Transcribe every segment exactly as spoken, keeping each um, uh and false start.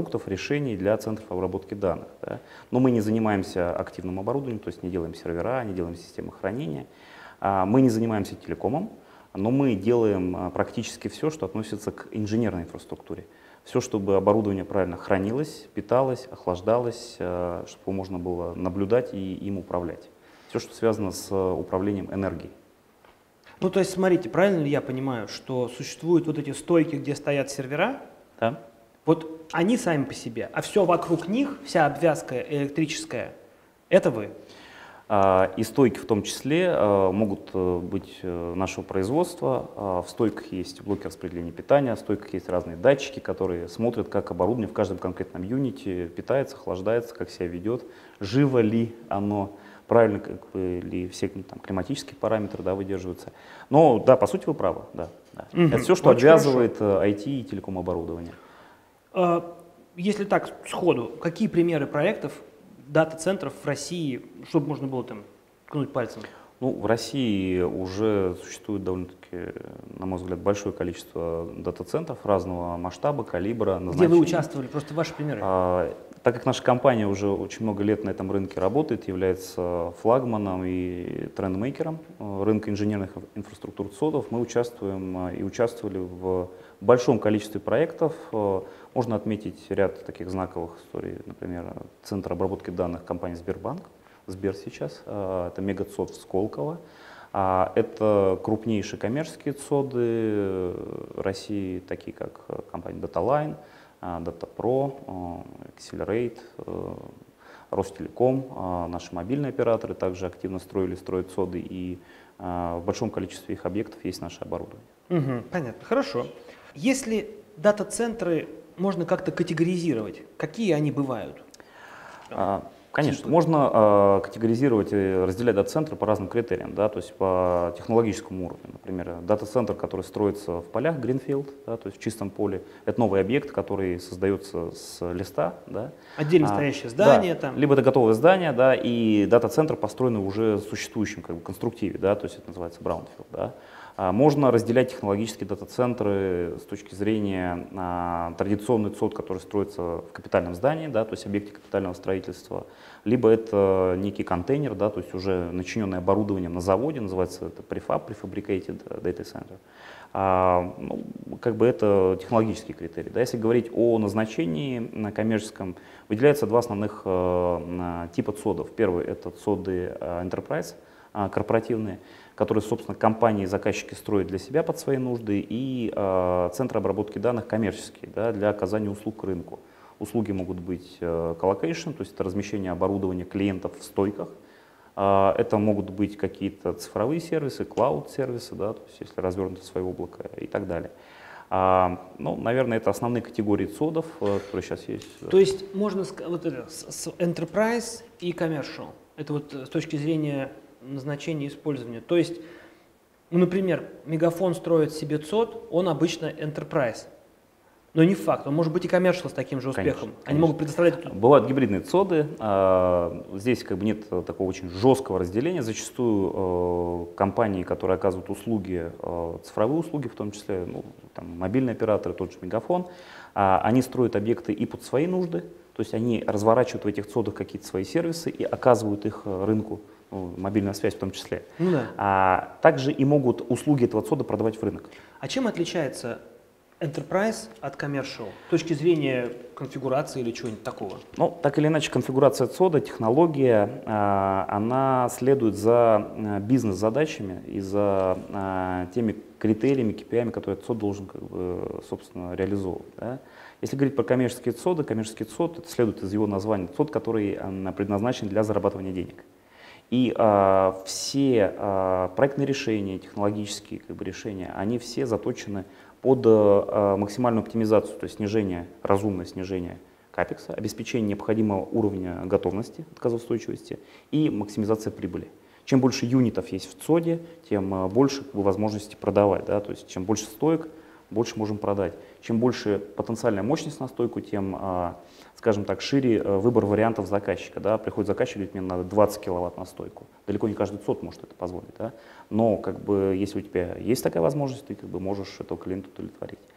продуктов, решений для центров обработки данных. Да. Но мы не занимаемся активным оборудованием, то есть не делаем сервера, не делаем системы хранения. Мы не занимаемся телекомом, но мы делаем практически все, что относится к инженерной инфраструктуре. Все, чтобы оборудование правильно хранилось, питалось, охлаждалось, чтобы можно было наблюдать и им управлять. Все, что связано с управлением энергией. Ну, то есть, смотрите, правильно ли я понимаю, что существуют вот эти стойки, где стоят сервера? Да. Вот они сами по себе, а все вокруг них, вся обвязка электрическая, это вы? И стойки в том числе могут быть нашего производства. В стойках есть блоки распределения питания, в стойках есть разные датчики, которые смотрят, как оборудование в каждом конкретном юните питается, охлаждается, как себя ведет, живо ли оно, правильно как бы, ли все там, климатические параметры, да, выдерживаются. Но да, по сути вы правы. Да, да. Угу. Это все, что Очень обвязывает хорошо. ай ти и телеком оборудование. Если так сходу, какие примеры проектов дата-центров в России, чтобы можно было там ткнуть пальцем? Ну, в России уже существует довольно-таки, на мой взгляд, большое количество дата-центров разного масштаба, калибра, назначения. Где вы участвовали? Просто ваши примеры. А, так как наша компания уже очень много лет на этом рынке работает, является флагманом и трендмейкером рынка инженерных инфраструктур цодов, мы участвуем и участвовали в большом количестве проектов. Можно отметить ряд таких знаковых историй, например, Центр обработки данных компании Сбербанк, Сбер сейчас, это мегацод в Сколково. Это крупнейшие коммерческие цоды России, такие как компания DataLine, DataPro, Accelerate, Ростелеком. Наши мобильные операторы также активно строили, строят цоды, и в большом количестве их объектов есть наше оборудование. Угу, понятно, хорошо. Если дата-центры можно как-то категоризировать, какие они бывают? Конечно, типа. можно э, категоризировать и разделять дата-центры по разным критериям, да, то есть по технологическому уровню. Например, дата-центр, который строится в полях, Greenfield, да, то есть в чистом поле, это новый объект, который создается с листа. Да. Отдельно а, стоящее здание. Да, там. Либо это готовое здание, да, и дата-центр построен уже в существующем как бы, конструктиве, да, то есть это называется Brownfield. Да. Можно разделять технологические дата-центры с точки зрения а, традиционный цод, который строится в капитальном здании, да, то есть объекте капитального строительства, либо это некий контейнер, да, то есть уже начиненный оборудованием на заводе, называется это prefab, prefabricated data center. А, ну, как бы это технологический критерий. Да. Если говорить о назначении на коммерческом, выделяются два основных а, типа цодов. Первый — это цоды а, enterprise, а, корпоративные, которые, собственно, компании и заказчики строят для себя под свои нужды, и э, центры обработки данных коммерческие, да, для оказания услуг рынку. Услуги могут быть э, collocation, то есть это размещение оборудования клиентов в стойках. Э, это могут быть какие-то цифровые сервисы, клауд-сервисы, да, то есть если развернуто свое облако и так далее. А, ну, наверное, это основные категории цодов, которые сейчас есть. То есть можно сказать, вот это, с enterprise и commercial, это вот с точки зрения назначение использования. То есть, ну, например, Мегафон строит себе цод, он обычно enterprise. Но не факт, он может быть и commercial с таким же успехом. Конечно, Они конечно. могут предоставлять... Бывают гибридные цоды, здесь как бы нет такого очень жесткого разделения. Зачастую компании, которые оказывают услуги, цифровые услуги, в том числе ну, там, мобильные операторы, тот же Мегафон, они строят объекты и под свои нужды, то есть они разворачивают в этих цодах какие-то свои сервисы и оказывают их рынку. Ну, мобильная связь в том числе. Ну, да. а, также и могут услуги этого цода продавать в рынок. А чем отличается enterprise от commercial с точки зрения конфигурации или чего-нибудь такого? Ну, так или иначе, конфигурация цода, технология, а, она следует за а, бизнес-задачами и за а, теми критериями, кей пи ай, которые этот цод должен, как бы, собственно, реализовывать. Да? Если говорить про коммерческие цоды, коммерческий цод, это следует из его названия, цод, который а, предназначен для зарабатывания денег. И а, все а, проектные решения, технологические как бы, решения, они все заточены под а, максимальную оптимизацию, то есть снижение, разумное снижение капекса, обеспечение необходимого уровня готовности, отказоустойчивости и максимизация прибыли. Чем больше юнитов есть в цоде, тем а, больше как бы, возможности продавать. Да? То есть чем больше стоек, больше можем продать. Чем больше потенциальная мощность на стойку, тем, а, скажем так, шире выбор вариантов заказчика. Да? Приходит заказчик, говорит, мне надо двадцать киловатт на стойку. Далеко не каждый цод может это позволить. Да? Но как бы, если у тебя есть такая возможность, ты как бы, можешь этого клиента удовлетворить.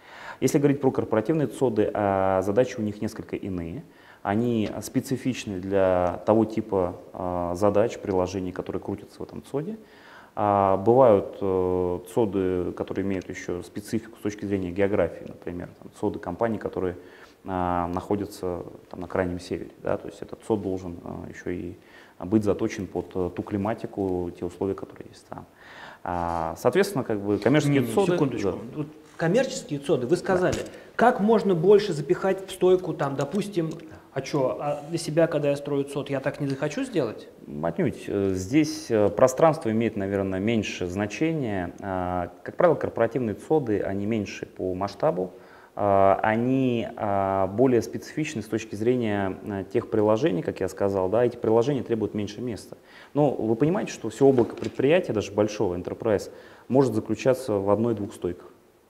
Если говорить про корпоративные соды, задачи у них несколько иные. Они специфичны для того типа задач, приложений, которые крутятся в этом соде. А бывают э, соды, которые имеют еще специфику с точки зрения географии, например, там, соды компаний, которые э, находятся там, на крайнем севере. Да? То есть этот сод должен э, еще и быть заточен под э, ту климатику, те условия, которые есть там. А, соответственно, как бы коммерческие Не, соды... Секундочку. Да. Вот коммерческие соды, вы сказали, да. Как можно больше запихать в стойку, там, допустим, а что, а для себя, когда я строю сод, я так не захочу сделать? Отнюдь. Здесь пространство имеет, наверное, меньше значения. Как правило, корпоративные соды, они меньше по масштабу, они более специфичны с точки зрения тех приложений, как я сказал, да, эти приложения требуют меньше места. Но вы понимаете, что все облако предприятия, даже большого enterprise, может заключаться в одной-двух стойках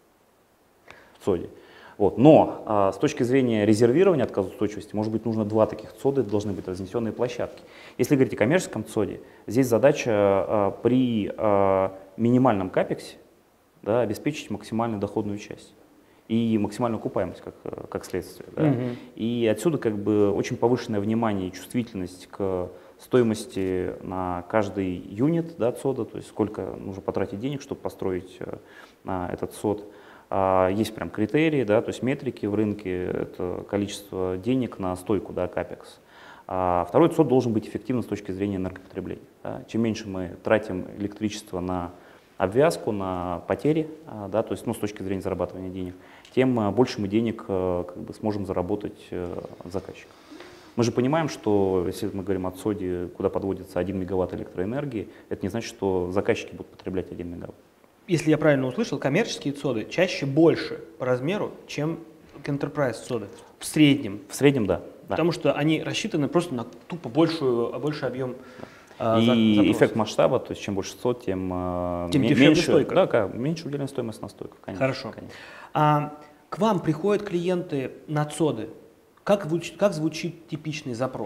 в соде. Вот. Но а, с точки зрения резервирования отказоустойчивости, может быть, нужно два таких цода, должны быть разнесенные площадки. Если говорить о коммерческом цоде, здесь задача а, при а, минимальном капексе, да, обеспечить максимальную доходную часть и максимальную окупаемость как, как следствие. Да. Mm-hmm. И отсюда как бы очень повышенное внимание и чувствительность к стоимости на каждый юнит, да, цода, то есть сколько нужно потратить денег, чтобы построить а, этот сод. Есть прям критерии, да, то есть метрики в рынке, это количество денег на стойку, да, капекс. А второй цод должен быть эффективным с точки зрения энергопотребления. Да. Чем меньше мы тратим электричество на обвязку, на потери, да, то есть ну, с точки зрения зарабатывания денег, тем больше мы денег как бы, сможем заработать заказчик. Мы же понимаем, что если мы говорим о соде, куда подводится один мегаватт электроэнергии, это не значит, что заказчики будут потреблять один мегаватт. Если я правильно услышал, коммерческие соды чаще больше по размеру, чем enterprise соды в среднем. В среднем, да. Потому да. что они рассчитаны просто на тупо большую, больший объем да. И запросов. Эффект масштаба, то есть чем больше сод, тем, тем меньше, стойка. Да, меньше уделенная стоимость на стойку. Конечно, Хорошо. Конечно. А к вам приходят клиенты на соды. Как, как звучит типичный запрос?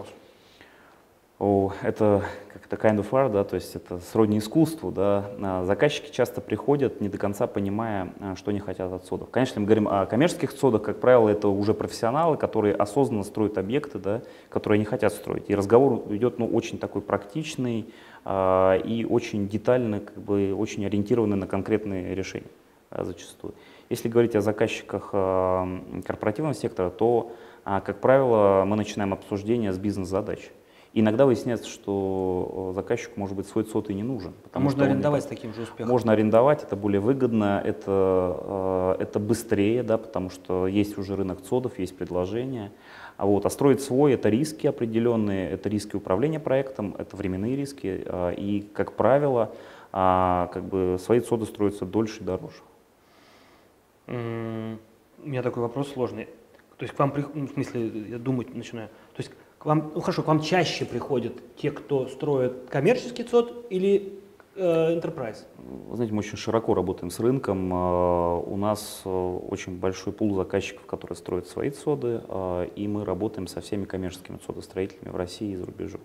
О, это как-то kind of art, да, то есть это сродни искусству, да. Заказчики часто приходят, не до конца понимая, что они хотят от содов. Конечно, мы говорим о коммерческих содах, как правило, это уже профессионалы, которые осознанно строят объекты, да, которые они хотят строить. И разговор идет, ну, очень такой практичный э, и очень детальный, как бы, очень ориентированный на конкретные решения э, зачастую. Если говорить о заказчиках э, корпоративного сектора, то, э, как правило, мы начинаем обсуждение с бизнес-задач. Иногда выясняется, что заказчику, может быть, свой сод и не нужен. А можно арендовать с таким же успехом? Можно арендовать, это более выгодно, это, это быстрее, да, потому что есть уже рынок содов, есть предложения. А, вот, а строить свой — это риски определенные, это риски управления проектом, это временные риски. И, как правило, как бы свои соды строятся дольше и дороже. У меня такой вопрос сложный. То есть к вам, в смысле, я думать начинаю. То есть К вам, ну хорошо, к вам чаще приходят те, кто строит коммерческий сод или э, enterprise? Вы знаете, мы очень широко работаем с рынком. У нас очень большой пул заказчиков, которые строят свои соды, и мы работаем со всеми коммерческими содостроителями в России и за рубежом.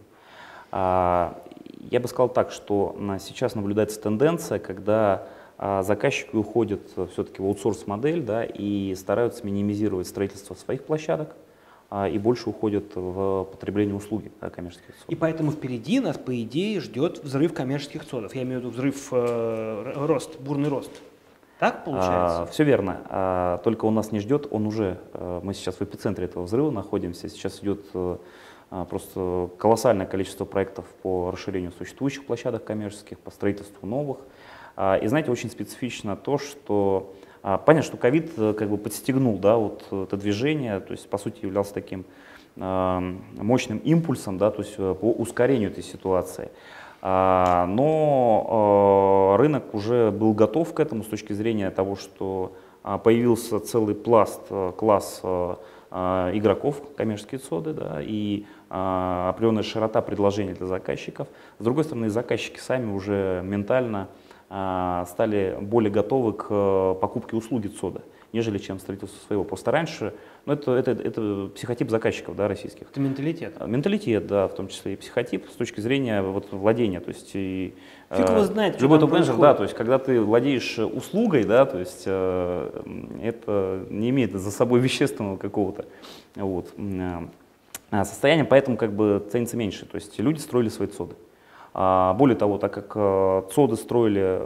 Я бы сказал так, что сейчас наблюдается тенденция, когда заказчики уходят все-таки в аутсорс-модель, да, и стараются минимизировать строительство своих площадок, и больше уходят в потребление услуги, да, коммерческих содов. И поэтому впереди нас, по идее, ждет взрыв коммерческих содов. Я имею в виду взрыв, э, рост, бурный рост. Так получается? А, все верно. А, только он нас не ждет, он уже, а, мы сейчас в эпицентре этого взрыва находимся. Сейчас идет а, просто колоссальное количество проектов по расширению существующих площадок коммерческих, по строительству новых. А, и знаете, очень специфично то, что понятно, что ковид как бы подстегнул, да, вот это движение, то есть по сути являлся таким э, мощным импульсом, да, то есть по ускорению этой ситуации. А, но э, рынок уже был готов к этому с точки зрения того, что э, появился целый пласт, э, класс э, игроков, коммерческие соды, да, и э, определенная широта предложений для заказчиков. С другой стороны, заказчики сами уже ментально стали более готовы к покупке услуги сода. нежели чем строительство своего. Просто раньше, ну это, это, это психотип заказчиков, да, российских. Это менталитет. Менталитет, да, в том числе и психотип с точки зрения вот, владения. То есть, и, Фиг его знает, что любой там топ-менеджер, происходит. да, то есть, когда ты владеешь услугой, да, то есть, э, это не имеет за собой вещественного какого-то вот, э, состояния, поэтому как бы ценится меньше. То есть, люди строили свои цоды. А, более того, так как э, цоды строили э,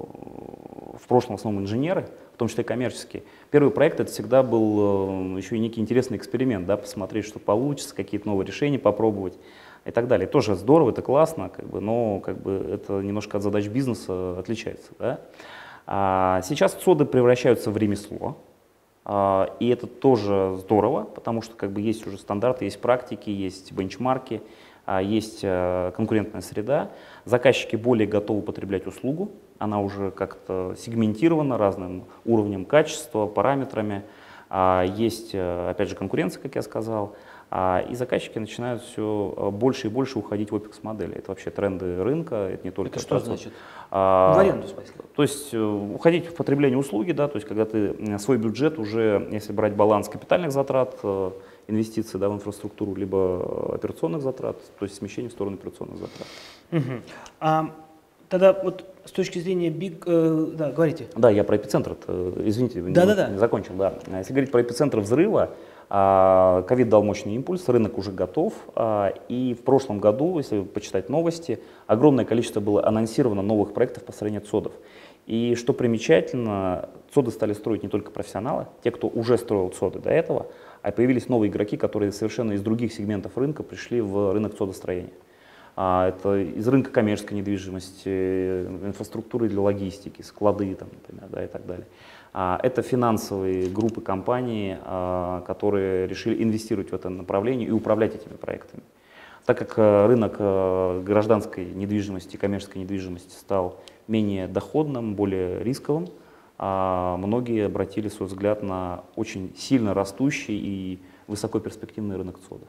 в прошлом в основном инженеры, в том числе и коммерческие, первый проект это всегда был э, еще и некий интересный эксперимент, да, посмотреть, что получится, какие-то новые решения попробовать и так далее. Тоже здорово, это классно, как бы, но как бы, это немножко от задач бизнеса отличается. Да? А сейчас цоды превращаются в ремесло, а, и это тоже здорово, потому что как бы, есть уже стандарты, есть практики, есть бенчмарки, а, есть а, конкурентная среда. Заказчики более готовы потреблять услугу, она уже как-то сегментирована разным уровнем качества, параметрами. А, есть, опять же, конкуренция, как я сказал. И заказчики начинают все больше и больше уходить в опекс-модели. Это вообще тренды рынка, это не только... Это что значит? А, в аренду, в смысле? То есть уходить в потребление услуги, да, то есть когда ты свой бюджет уже, если брать баланс капитальных затрат, инвестиций, да, в инфраструктуру, либо операционных затрат, то есть смещение в сторону операционных затрат. Угу. А, тогда вот с точки зрения биг... Э, да, говорите. Да, я про эпицентр, извините, да, не, да, да. не закончил. Да. Если говорить про эпицентр взрыва, ковид дал мощный импульс, рынок уже готов, и в прошлом году, если почитать новости, огромное количество было анонсировано новых проектов по строению цодов. И что примечательно, цоды стали строить не только профессионалы, те, кто уже строил цоды до этого, а появились новые игроки, которые совершенно из других сегментов рынка пришли в рынок цодостроения. Это из рынка коммерческой недвижимости, инфраструктуры для логистики, склады там, например, да, и так далее. Это финансовые группы компаний, которые решили инвестировать в это направление и управлять этими проектами. Так как рынок гражданской недвижимости, коммерческой недвижимости стал менее доходным, более рисковым, многие обратили свой взгляд на очень сильно растущий и высокоперспективный рынок цодов.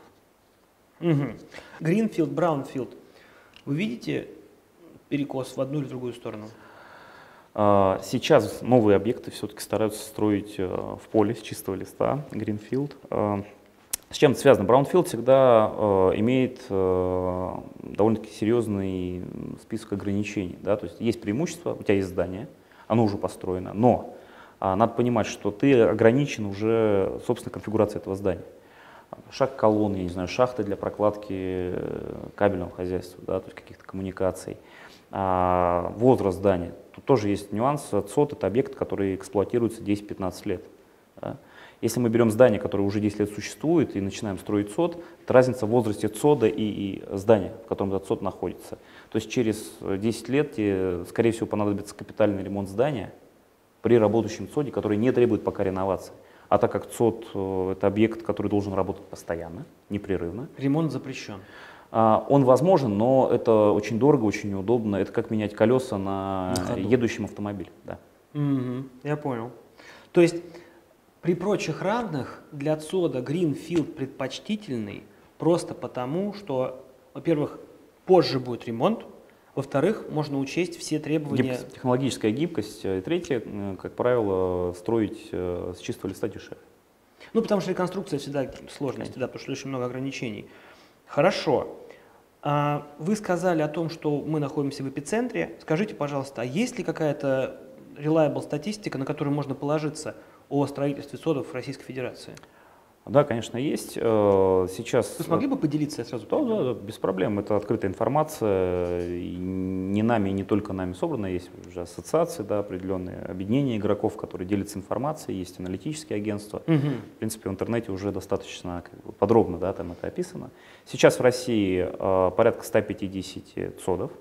Гринфилд, Браунфилд. Вы видите перекос в одну или другую сторону? Сейчас новые объекты все-таки стараются строить в поле с чистого листа, Greenfield. С чем это связано? Браунфилд всегда имеет довольно-таки серьезный список ограничений. Да? То есть есть преимущество, у тебя есть здание, оно уже построено, но надо понимать, что ты ограничен уже собственной конфигурацией этого здания. Шаг колонн, я не знаю, шахты для прокладки кабельного хозяйства, да, то есть каких-то коммуникаций. А, возраст здания. Тут тоже есть нюанс. цод — это объект, который эксплуатируется десять-пятнадцать лет. Да. Если мы берем здание, которое уже десять лет существует, и начинаем строить цод, это разница в возрасте цода и, и здания, в котором этот цод находится. То есть через десять лет тебе, скорее всего, понадобится капитальный ремонт здания при работающем цоде, который не требует пока реновации. А так как цод — это объект, который должен работать постоянно, непрерывно. Ремонт запрещен. Он возможен, но это очень дорого, очень неудобно. Это как менять колеса на, на едущем автомобиле. Да. Угу, я понял. То есть при прочих равных для цода Greenfield предпочтительный просто потому, что, во-первых, позже будет ремонт, во-вторых, можно учесть все требования. Гибкость, технологическая гибкость. И третье, как правило, строить с чистого листа дешевле. Ну, потому что реконструкция всегда сложности, да, потому что очень много ограничений. Хорошо. А вы сказали о том, что мы находимся в эпицентре. Скажите, пожалуйста, а есть ли какая-то reliable статистика, на которую можно положиться о строительстве цодов в Российской Федерации? Да, конечно, есть. Сейчас... Вы смогли бы поделиться сразу? Да, да, да, без проблем. Это открытая информация. И не нами, и не только нами собрана. Есть уже ассоциации, да, определенные объединения игроков, которые делятся информацией. Есть аналитические агентства. Угу. В принципе, в интернете уже достаточно как бы, подробно, да, там это описано. Сейчас в России э, порядка ста пятидесяти цодов.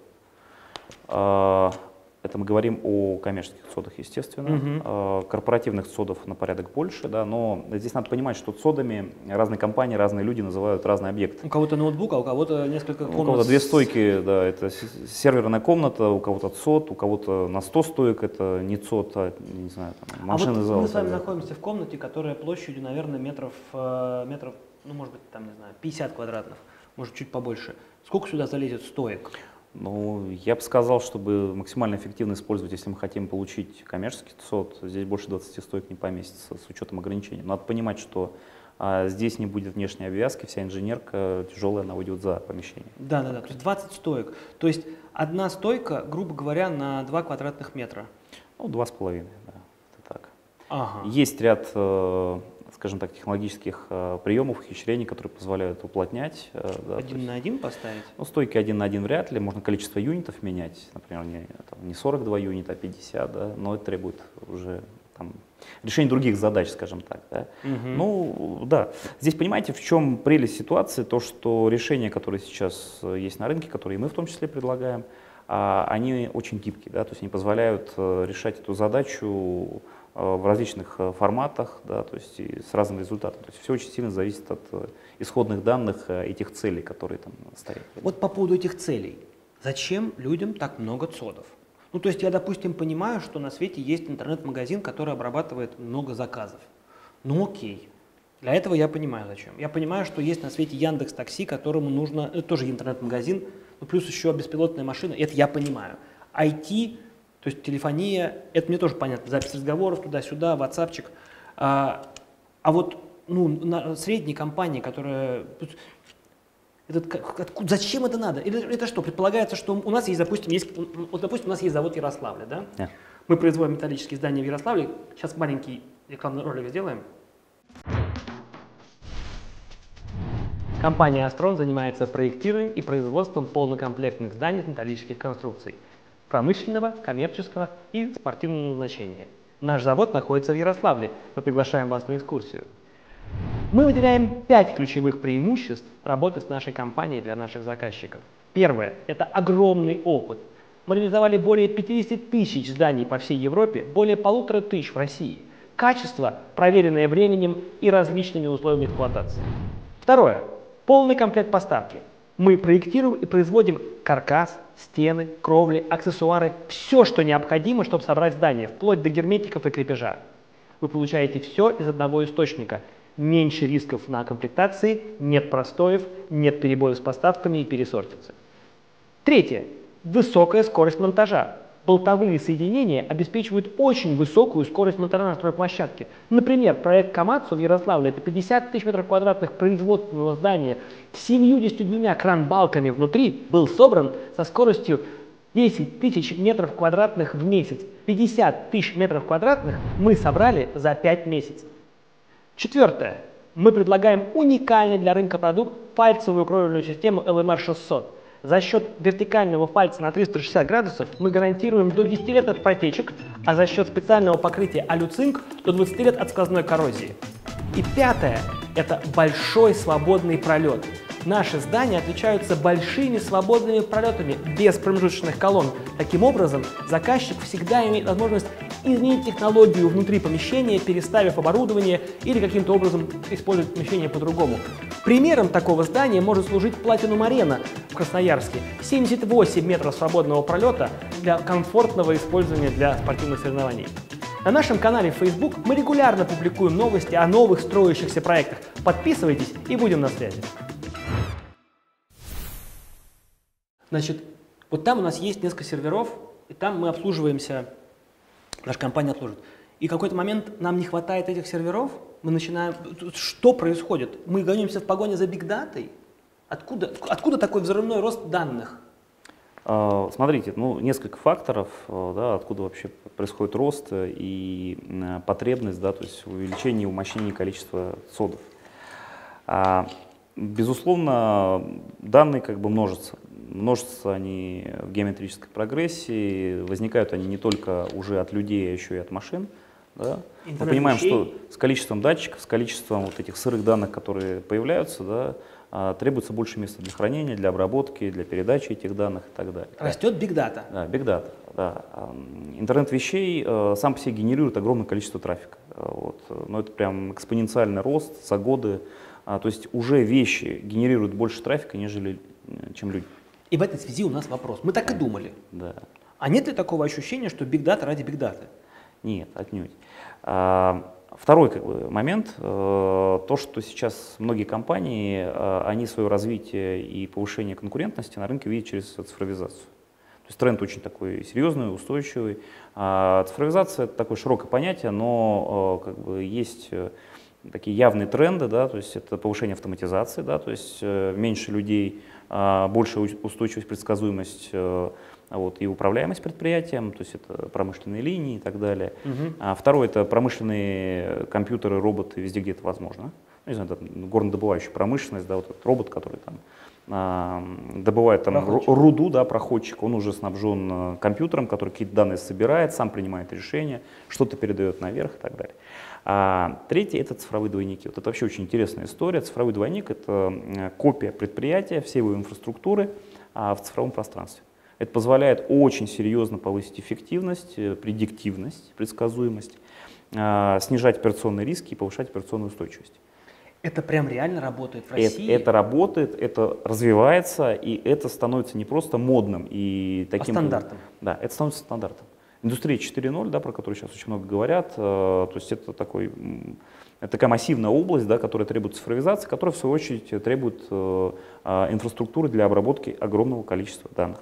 Э, Это мы говорим о коммерческих цодах, естественно. Uh-huh. Корпоративных цодов на порядок больше, да, но здесь надо понимать, что цодами разные компании, разные люди называют разные объекты. У кого-то ноутбук, а у кого-то несколько комнат. У кого-то две стойки, да, это серверная комната, у кого-то цод, у кого-то на сто стоек, это не цод, а, не знаю, там, машины а вот зала. Мы с вами находимся в комнате, которая площадью, наверное, метров, метров, ну, может быть, там, не знаю, пятьдесят квадратных, может, чуть побольше. Сколько сюда залезет стоек? Ну, я бы сказал, чтобы максимально эффективно использовать, если мы хотим получить коммерческий сот, здесь больше двадцати стоек не поместится с учетом ограничений. Надо понимать, что а, здесь не будет внешней обвязки, вся инженерка тяжелая, она уйдет за помещение. Да, да, да, то есть двадцать стоек. То есть одна стойка, грубо говоря, на два квадратных метра. Ну, два с половиной, да, это так. Ага. Есть ряд, э, скажем так, технологических э, приемов, ухищрений, которые позволяют уплотнять. Э, да, один есть, на один поставить? Ну, стойки один на один вряд ли, можно количество юнитов менять, например, не, там, не сорок два юнита, а пятьдесят, да, но это требует уже там, решения других задач, скажем так. Да. Угу. Ну, да, здесь понимаете, в чем прелесть ситуации, то, что решения, которые сейчас есть на рынке, которые мы в том числе предлагаем, они очень гибкие, да, то есть они позволяют решать эту задачу в различных форматах, да, то есть и с разным результатом. То есть все очень сильно зависит от исходных данных и тех целей, которые там стоят. Вот по поводу этих целей. Зачем людям так много цодов? Ну, то есть я, допустим, понимаю, что на свете есть интернет-магазин, который обрабатывает много заказов. Ну, окей. Для этого я понимаю, зачем. Я понимаю, что есть на свете Яндекс.Такси, которому нужно, это тоже интернет-магазин, ну, плюс еще беспилотная машина, это я понимаю. ай ти, то есть телефония, это мне тоже понятно, запись разговоров туда-сюда, ватсапчик. А, а вот ну, на средней компании, которая… Этот, откуда, зачем это надо? Это, это что, предполагается, что у нас есть, допустим, есть, вот, допустим, у нас есть завод в Ярославле, да? Yeah. Мы производим металлические здания в Ярославле. Сейчас маленький рекламный ролик сделаем. Компания «Астрон» занимается проектированием и производством полнокомплектных зданий из металлических конструкций промышленного, коммерческого и спортивного назначения. Наш завод находится в Ярославле. Мы приглашаем вас на экскурсию. Мы выделяем пять ключевых преимуществ работы с нашей компанией для наших заказчиков. Первое – это огромный опыт. Мы реализовали более пятидесяти тысяч зданий по всей Европе, более полутора тысяч в России. Качество, проверенное временем и различными условиями эксплуатации. Второе. Полный комплект поставки. Мы проектируем и производим каркас, стены, кровли, аксессуары, все, что необходимо, чтобы собрать здание, вплоть до герметиков и крепежа. Вы получаете все из одного источника. Меньше рисков на комплектации, нет простоев, нет перебоев с поставками и пересортицы. Третье. Высокая скорость монтажа. Болтовые соединения обеспечивают очень высокую скорость монтажа на стройплощадке. Например, проект Камацу в Ярославле – это пятьдесят тысяч метров квадратных производственного здания с семьюдесятью двумя кран-балками внутри, был собран со скоростью десять тысяч метров квадратных в месяц. пятьдесят тысяч метров квадратных мы собрали за пять месяцев. Четвертое. Мы предлагаем уникальный для рынка продукт пальцевую кровельную систему эл эм ар шестьсот. За счет вертикального пальца на триста шестьдесят градусов мы гарантируем до десяти лет от протечек, а за счет специального покрытия алюцинк до двадцати лет от сквозной коррозии. И пятое – это большой свободный пролет. Наши здания отличаются большими свободными пролетами без промежуточных колонн. Таким образом, заказчик всегда имеет возможность изменить технологию внутри помещения, переставив оборудование или каким-то образом использовать помещение по-другому. Примером такого здания может служить Platinum Arena в Красноярске. семьдесят восемь метров свободного пролета для комфортного использования для спортивных соревнований. На нашем канале в Facebook мы регулярно публикуем новости о новых строящихся проектах. Подписывайтесь и будем на связи. Значит, вот там у нас есть несколько серверов, и там мы обслуживаемся, наша компания обслуживает. И в какой-то момент нам не хватает этих серверов, мы начинаем… Что происходит? Мы гонимся в погоне за бигдатой? Откуда, откуда такой взрывной рост данных? Смотрите, ну, несколько факторов, да, откуда вообще происходит рост и потребность, да, то есть увеличение и умощение количества содов. Безусловно, данные как бы множатся. Множатся они в геометрической прогрессии, возникают они не только уже от людей, а еще и от машин. Да. Мы понимаем, что с количеством датчиков, с количеством вот этих сырых данных, которые появляются, да, требуется больше места для хранения, для обработки, для передачи этих данных и так далее. Растет бигдата. Да, бигдата. Да. Интернет вещей э, сам по себе генерирует огромное количество трафика. Вот. Но это прям экспоненциальный рост за годы. А, то есть уже вещи генерируют больше трафика, нежели чем люди. И в этой связи у нас вопрос. Мы так и думали. Да. А нет ли такого ощущения, что бигдата ради бигдаты? Нет, отнюдь. А, Второй как бы, момент, э, то, что сейчас многие компании, э, они свое развитие и повышение конкурентности на рынке видят через цифровизацию. То есть тренд очень такой серьезный, устойчивый. А цифровизация — это такое широкое понятие, но э, как бы, есть такие явные тренды, да, то есть это повышение автоматизации, да, то есть э, меньше людей, э, большая устойчивость, предсказуемость э, вот, и управляемость предприятием, то есть это промышленные линии и так далее. Uh-huh. А второе — это промышленные компьютеры, роботы везде, где это возможно. Ну, не знаю, там, горнодобывающая промышленность, да, вот этот робот, который там э, добывает там, руду, да, проходчик, он уже снабжен компьютером, который какие-то данные собирает, сам принимает решения, что-то передает наверх и так далее. А третье — это цифровые двойники. Вот это вообще очень интересная история. Цифровой двойник — это копия предприятия, всей его инфраструктуры а, в цифровом пространстве. Это позволяет очень серьезно повысить эффективность, предиктивность, предсказуемость, а, снижать операционные риски и повышать операционную устойчивость. Это прям реально работает в России? Это, это работает, это развивается, и это становится не просто модным и таким... А стандартом? Да, это становится стандартом. Индустрия четыре ноль, да, про которую сейчас очень много говорят, э, то есть это, такой, это такая массивная область, да, которая требует цифровизации, которая в свою очередь требует э, э, инфраструктуры для обработки огромного количества данных.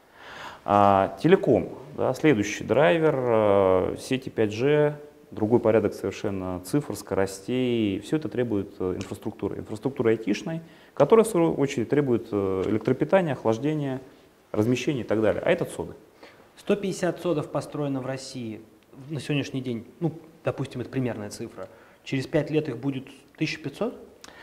А, телеком, да, следующий драйвер, э, сети пять джи, другой порядок совершенно цифр, скоростей, все это требует э, инфраструктуры. Инфраструктуры айтишной, которая в свою очередь требует э, электропитания, охлаждения, размещения и так далее, а это цоды. сто пятьдесят цодов построено в России на сегодняшний день, ну, допустим, это примерная цифра. Через пять лет их будет тысяча пятьсот?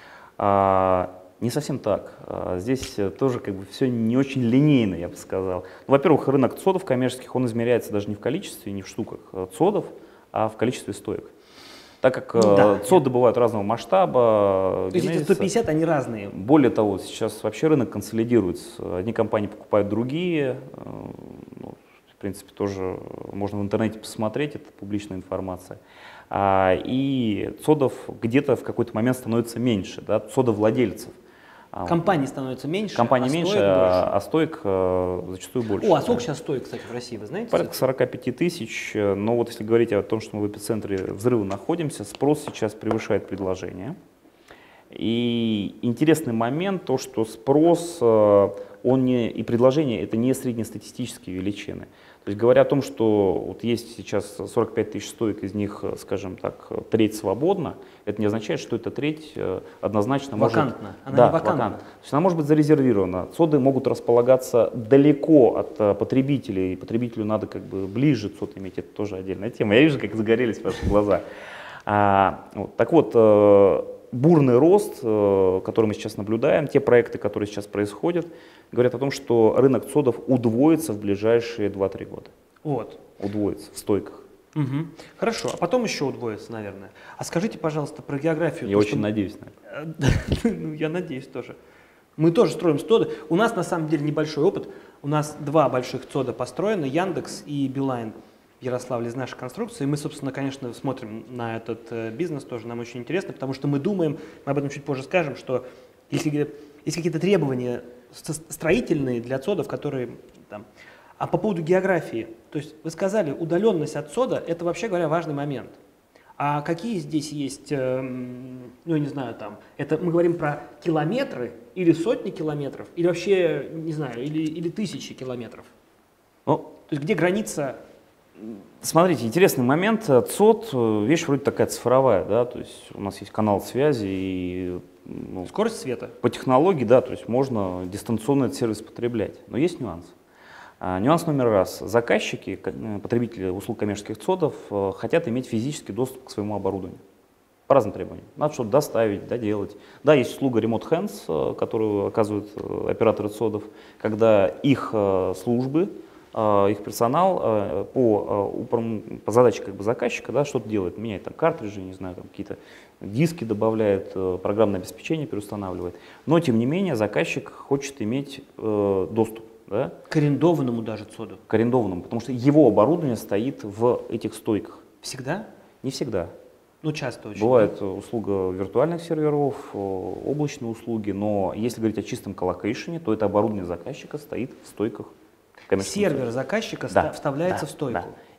А, не совсем так. А, здесь тоже как бы все не очень линейно, я бы сказал. Ну, во-первых, рынок цодов коммерческих, он измеряется даже не в количестве, не в штуках цодов, а в количестве стоек. Так как ну, да, цоды я... бывают разного масштаба. То есть эти сто пятьдесят, они разные? Более того, сейчас вообще рынок консолидируется. Одни компании покупают другие. Ну, в принципе, тоже можно в интернете посмотреть, это публичная информация. А, и цодов где-то в какой-то момент становится меньше, да, цодовладельцев. Компаний становится меньше, Компаний а меньше, стоек а, а стоек а, зачастую больше. О, а сколько да. сейчас стоит, кстати, в России, вы знаете? Порядка сорок пять тысяч, но вот если говорить о том, что мы в эпицентре взрыва находимся, спрос сейчас превышает предложение. И интересный момент, то, что спрос он не, и предложение — это не среднестатистические величины. То есть говоря о том, что вот есть сейчас сорок пять тысяч стоек, из них, скажем так, треть свободна, это не означает, что эта треть однозначно вакантна. может... Она да, не вакантна. вакантна. То есть она может быть зарезервирована. Цоды могут располагаться далеко от потребителей, и потребителю надо как бы ближе цод иметь, это тоже отдельная тема. Я вижу, как загорелись ваши глаза. А, вот, так вот, бурный рост, который мы сейчас наблюдаем, те проекты, которые сейчас происходят, говорят о том, что рынок цодов удвоится в ближайшие два-три года. Вот. Удвоится в стойках. Угу. Хорошо, а потом еще удвоится, наверное. А скажите, пожалуйста, про географию. Я очень надеюсь на это. Я надеюсь тоже. Мы тоже строим цоды. У нас на самом деле небольшой опыт. У нас два больших цода построены, Яндекс и Билайн. Ярославль из нашей конструкции. Мы, собственно, конечно, смотрим на этот э, бизнес, тоже нам очень интересно, потому что мы думаем, мы об этом чуть позже скажем, что если есть какие-то требования строительные для цодов, которые там. А по поводу географии, то есть вы сказали, удаленность от цода — это, вообще говоря, важный момент. А какие здесь есть, э, ну, я не знаю, там, это мы говорим про километры или сотни километров, или вообще, не знаю, или, или тысячи километров? Ну, то есть где граница? Смотрите, интересный момент. Цод — вещь вроде такая цифровая, да, то есть у нас есть канал связи и ну, скорость света. По технологии, да, то есть можно дистанционно этот сервис потреблять, но есть нюанс. А, нюанс номер раз. Заказчики, потребители услуг коммерческих цодов хотят иметь физический доступ к своему оборудованию. По разным требованиям. Надо что-то доставить, доделать. Да, есть услуга Remote Hands, которую оказывают операторы цодов, когда их службы, их персонал по, по задаче как бы заказчика, да, что-то делает, меняет там картриджи, не знаю, там какие-то диски добавляет, программное обеспечение переустанавливает. Но тем не менее заказчик хочет иметь э, доступ. Да? К арендованному даже цоду? К арендованному, потому что его оборудование стоит в этих стойках. Всегда? Не всегда. Ну, часто очень. Бывает да? услуга виртуальных серверов, облачные услуги, но если говорить о чистом коллокейшене, то это оборудование заказчика стоит в стойках. Сервер заказчика да, вставляется да, в стойку. Да.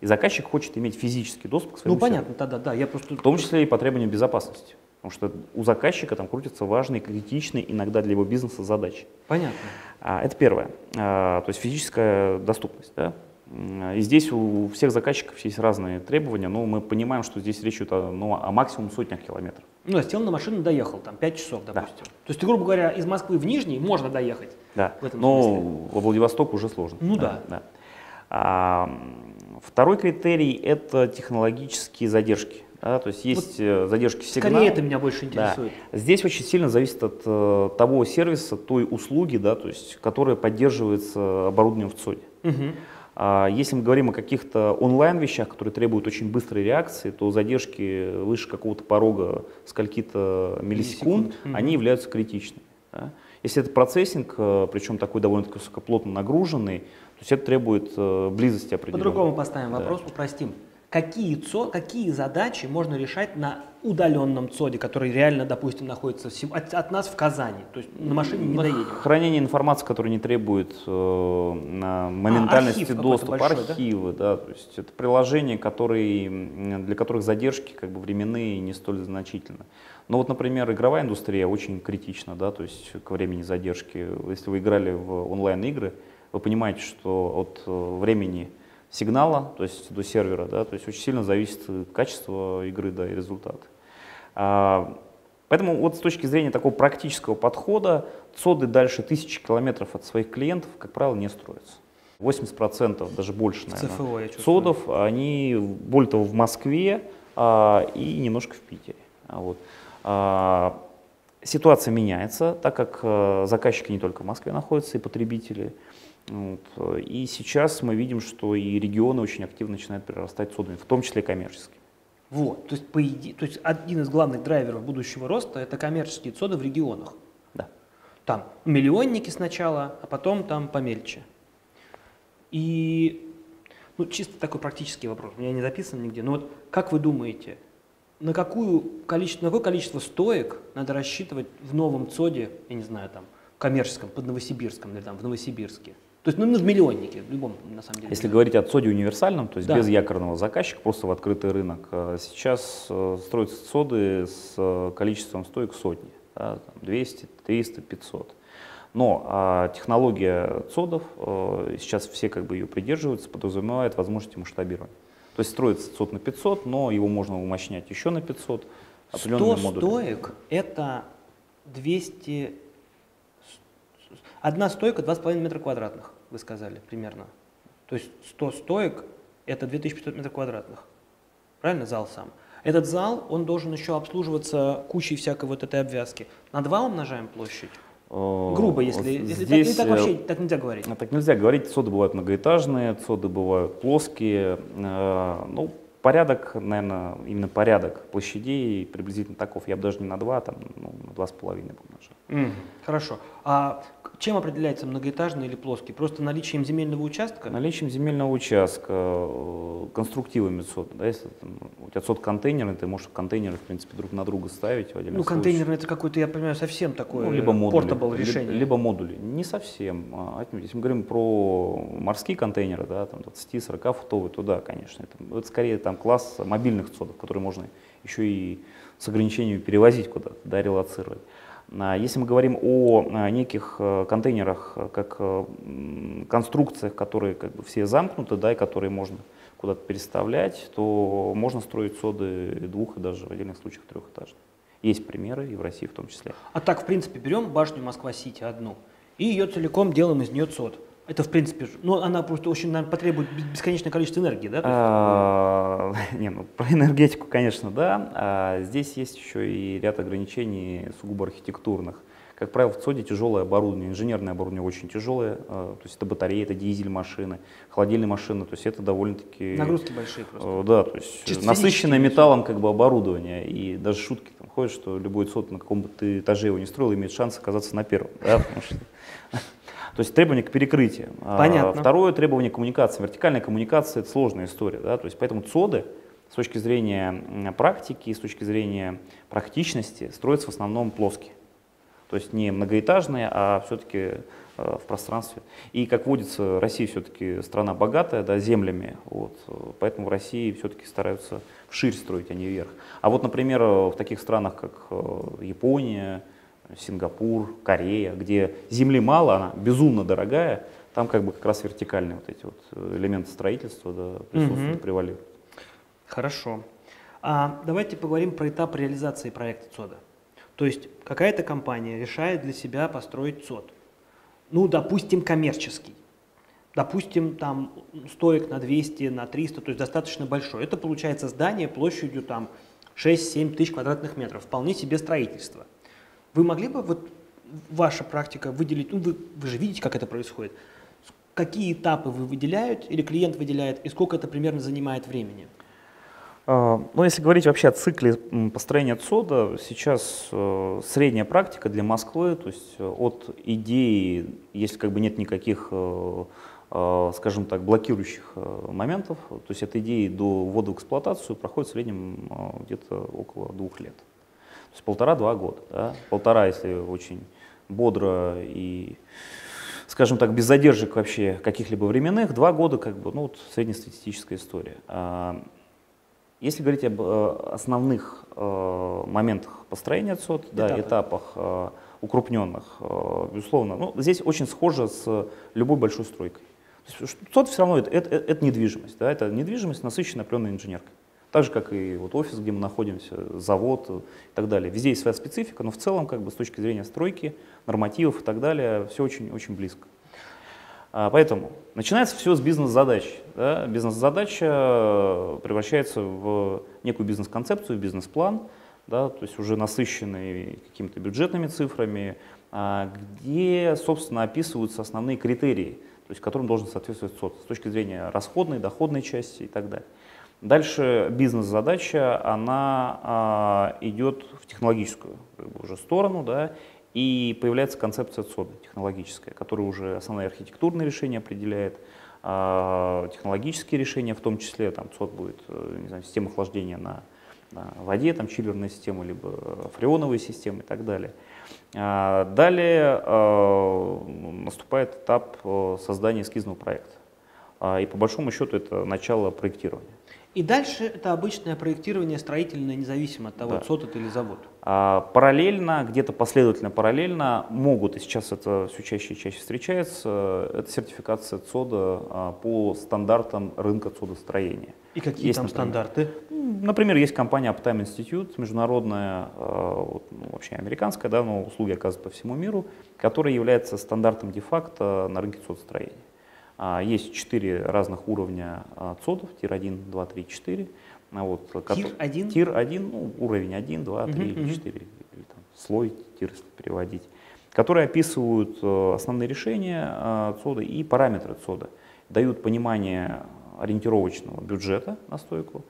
И заказчик хочет иметь физический доступ к своему Ну понятно, тогда, да, я просто... серверу. В том числе и по требованиям безопасности. Потому что у заказчика там крутятся важные, критичные, иногда для его бизнеса задачи. Понятно. А, это первое. А, то есть физическая доступность. Да? И здесь у всех заказчиков есть разные требования, но мы понимаем, что здесь речь идет о, ну, о максимум сотнях километров. Ну, я сел на машину, доехал, там, пять часов, допустим. Да. То есть, грубо говоря, из Москвы в Нижний можно доехать. Да, в этом но смысле. во Владивосток уже сложно. Ну да. да. да. А, второй критерий – это технологические задержки. Да, то есть есть вот задержки сигнала. Скорее это меня больше интересует. Да. Здесь очень сильно зависит от uh, того сервиса, той услуги, да, то есть, которая поддерживается оборудованием в ЦОДе. Угу. А если мы говорим о каких-то онлайн-вещах, которые требуют очень быстрой реакции, то задержки выше какого-то порога скольки-то миллисекунд, миллисекунд. Угу. они являются критичными. Да. Если это процессинг, причем такой довольно-таки высокоплотно нагруженный, то есть это требует близости определенной. По-другому поставим да. вопрос, упростим. Какие, ЦО, какие задачи можно решать на удаленном ЦОДе, который реально, допустим, находится в, от, от нас в Казани? То есть на машине не доедем. Хранение информации, которая не требует э, на моментальности а, доступа, большой, архивы, да? Да, то есть это приложения, которые, для которых задержки как бы временные не столь значительны. Но вот, например, игровая индустрия очень критична, да, то есть к времени задержки. Если вы играли в онлайн-игры, вы понимаете, что от времени сигнала, то есть до сервера, да, то есть очень сильно зависит качество игры, да, и результаты. А, поэтому вот с точки зрения такого практического подхода ЦОДы дальше тысячи километров от своих клиентов, как правило, не строятся. восемьдесят процентов, даже больше, наверное, ЦОДов, они, более того, в Москве а, и немножко в Питере. Вот. А, ситуация меняется, так как а, заказчики не только в Москве находятся, и потребители. Вот. И сейчас мы видим, что и регионы очень активно начинают перерастать ЦОДами, в том числе и коммерческими. Вот, то есть, по иде... то есть один из главных драйверов будущего роста – это коммерческие ЦОДы в регионах. Да. Там миллионники сначала, а потом там помельче. И ну, чисто такой практический вопрос, у меня не записан нигде, но вот как вы думаете, на, какую количество, на какое количество стоек надо рассчитывать в новом ЦОДе, я не знаю, там, коммерческом, под Новосибирском или там в Новосибирске? То есть, ну, в миллионнике, в любом, на самом деле. Если говорить о ЦОДе универсальном, то есть да. без якорного заказчика, просто в открытый рынок, сейчас строятся ЦОДы с количеством стоек сотни, да, двести, триста, пятьсот. Но а, технология ЦОДов, а, сейчас все как бы ее придерживаются, подразумевает возможности масштабирования. То есть строится ЦОД на пятьсот, но его можно умощнять еще на пятьсот. сто стоек – это двести… Одна стойка два с половиной метра квадратных, вы сказали, примерно. То есть сто стоек – это две тысячи пятьсот метров квадратных. Правильно, зал сам? Этот зал, он должен еще обслуживаться кучей всякой вот этой обвязки. На два умножаем площадь? Грубо, если, если Здесь, так, так вообще так нельзя говорить. Так нельзя говорить. ЦОДы бывают многоэтажные, ЦОДы бывают плоские. Ну, порядок, наверное, именно порядок площадей приблизительно таков. Я бы даже не на два, там, ну, на два с половиной помножил. Mm, хорошо. А чем определяется многоэтажный или плоский? Просто наличием земельного участка? Наличием земельного участка, конструктивами ЦОДа. Да, если там, у тебя ЦОД контейнерный, ты можешь контейнеры, в принципе, друг на друга ставить в отдельных Ну, контейнерный это какой-то, я понимаю, совсем такое ну, либо модули, портабл решение. Либо, либо модули. Не совсем. Если мы говорим про морские контейнеры, да, там двадцати-сорока-футовые, то да, конечно. Это, это скорее там класс мобильных ЦОДов, которые можно еще и с ограничениями перевозить куда-то, да, релоцировать. Если мы говорим о неких контейнерах, как конструкциях, которые как бы все замкнуты, да, и которые можно куда-то переставлять, то можно строить ЦОДы двух и даже в отдельных случаях трехэтажных. Есть примеры, и в России в том числе. А так, в принципе, берем башню Москва-Сити одну, и ее целиком делаем из нее ЦОД. Это, в принципе, ну, она просто очень, наверное, потребует бесконечное количество энергии, да? А, не, ну, про энергетику, конечно, да. А здесь есть еще и ряд ограничений сугубо архитектурных. Как правило, в ЦОДе тяжелое оборудование, инженерное оборудование очень тяжелое, то есть это батареи, это дизель-машины, холодильные машины, то есть это довольно-таки… Нагрузки большие просто. Да, то есть чисто насыщенное металлом как бы оборудование, и даже шутки там ходят, что любой ЦОД, на каком бы ты этаже его не строил, имеет шанс оказаться на первом, да, потому что… То есть требование к перекрытию. Понятно. Второе требование коммуникации. Вертикальная коммуникация – это сложная история. Да? То есть поэтому ЦОДы с точки зрения практики, с точки зрения практичности строятся в основном плоские. То есть не многоэтажные, а все-таки в пространстве. И, как водится, Россия все-таки страна богатая, да, землями, вот, поэтому в России все-таки стараются вширь строить, а не вверх. А вот, например, в таких странах, как Япония, Сингапур, Корея, где земли мало, она безумно дорогая, там как бы как раз вертикальные вот эти вот элементы строительства, да, присутствуют, угу. превалируют. Хорошо. А давайте поговорим про этап реализации проекта ЦОДа. То есть какая-то компания решает для себя построить ЦОД. Ну, допустим, коммерческий. Допустим, там стоек на двести, на триста, то есть достаточно большой. Это получается здание площадью там шесть-семь тысяч квадратных метров. Вполне себе строительство. Вы могли бы, вот ваша практика, выделить, ну вы, вы же видите, как это происходит, какие этапы вы выделяете или клиент выделяет, и сколько это примерно занимает времени? Ну, если говорить вообще о цикле построения ЦОДа, сейчас э, средняя практика для Москвы, то есть от идеи, если как бы нет никаких, э, э, скажем так, блокирующих э, моментов, то есть от идеи до ввода в эксплуатацию проходит в среднем э, где-то около двух лет. То есть полтора-два года. Да? Полтора, если очень бодро и, скажем так, без задержек вообще каких-либо временных, два года как бы, ну, вот среднестатистическая история. Если говорить об э, основных э, моментах построения ЦОД, да, Этапы. этапах э, укрупненных, э, безусловно, ну, здесь очень схоже с любой большой стройкой. То есть, ЦОД все равно это, это, это недвижимость, да, это недвижимость, насыщенная определенной инженеркой. Так же, как и вот офис, где мы находимся, завод и так далее. Везде есть своя специфика, но в целом, как бы, с точки зрения стройки, нормативов и так далее, все очень-очень близко. Поэтому начинается все с бизнес-задач. Да? Бизнес-задача превращается в некую бизнес-концепцию, бизнес-план, да? То есть уже насыщенный какими-то бюджетными цифрами, где, собственно, описываются основные критерии, то есть которым должен соответствовать ЦОД с точки зрения расходной, доходной части и так далее. Дальше бизнес-задача, она идет в технологическую как бы, уже сторону, да? И появляется концепция ЦОДа технологическая, которая уже основные архитектурные решения определяет, э, технологические решения, в том числе там ЦОД будет, не знаю, система охлаждения на, на воде, там чиллерная система, либо фреоновые системы и так далее. А далее э, наступает этап создания эскизного проекта. А, и по большому счету это начало проектирования. И дальше это обычное проектирование строительное, независимо от того, да. ЦОД это или завод. А, параллельно, где-то последовательно параллельно могут, и сейчас это все чаще и чаще встречается, это сертификация ЦОДа а, по стандартам рынка ЦОДостроения. И какие есть, там например, стандарты? Например, есть компания Uptime Institute, международная, а, вот, ну, вообще американская, да, но услуги оказывают по всему миру, которая является стандартом де-факто на рынке ЦОДостроения. Есть четыре разных уровня ЦОДов, тир один, два, три, четыре. Вот, тир один? Тир один, ну, уровень один, два, три или четыре, или там, слой, тир, если переводить, которые описывают основные решения ЦОДа и параметры ЦОДа, дают понимание ориентировочного бюджета на стойку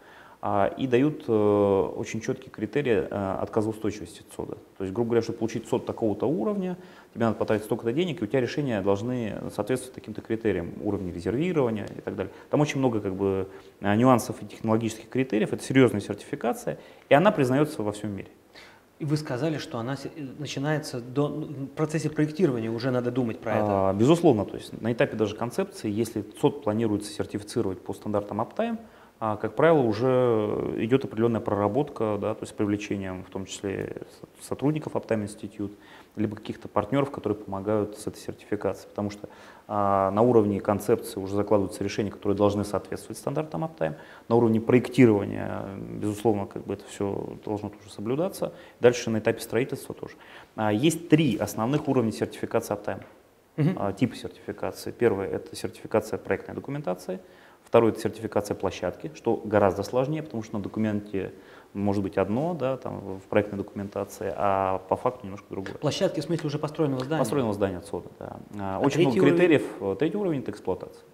и дают очень четкие критерии отказоустойчивости ЦОДа. То есть, грубо говоря, чтобы получить ЦОД такого-то уровня, тебе надо потратить столько-то денег, и у тебя решения должны соответствовать таким-то критериям, уровня резервирования и так далее. Там очень много как бы, нюансов и технологических критериев, это серьезная сертификация, и она признается во всем мире. И вы сказали, что она начинается до, в процессе проектирования, уже надо думать про это. А, безусловно, то есть на этапе даже концепции, если ЦОД планируется сертифицировать по стандартам Uptime, а, как правило, уже идет определенная проработка, да, то есть привлечением в том числе сотрудников Uptime Institute, либо каких-то партнеров, которые помогают с этой сертификацией, потому что а, на уровне концепции уже закладываются решения, которые должны соответствовать стандартам Uptime, на уровне проектирования, безусловно, как бы это все должно тоже соблюдаться, дальше на этапе строительства тоже. А, есть три основных уровня сертификации Uptime, uh-huh. а, типа сертификации. Первый — это сертификация проектной документации. Второй — это сертификация площадки, что гораздо сложнее, потому что на документе может быть одно, да, там, в проектной документации, а по факту немножко другое. Площадки в смысле уже построенного здания? Построенного здания ЦОДа, да. А Очень много критериев. Уровень? Третий уровень — это эксплуатация.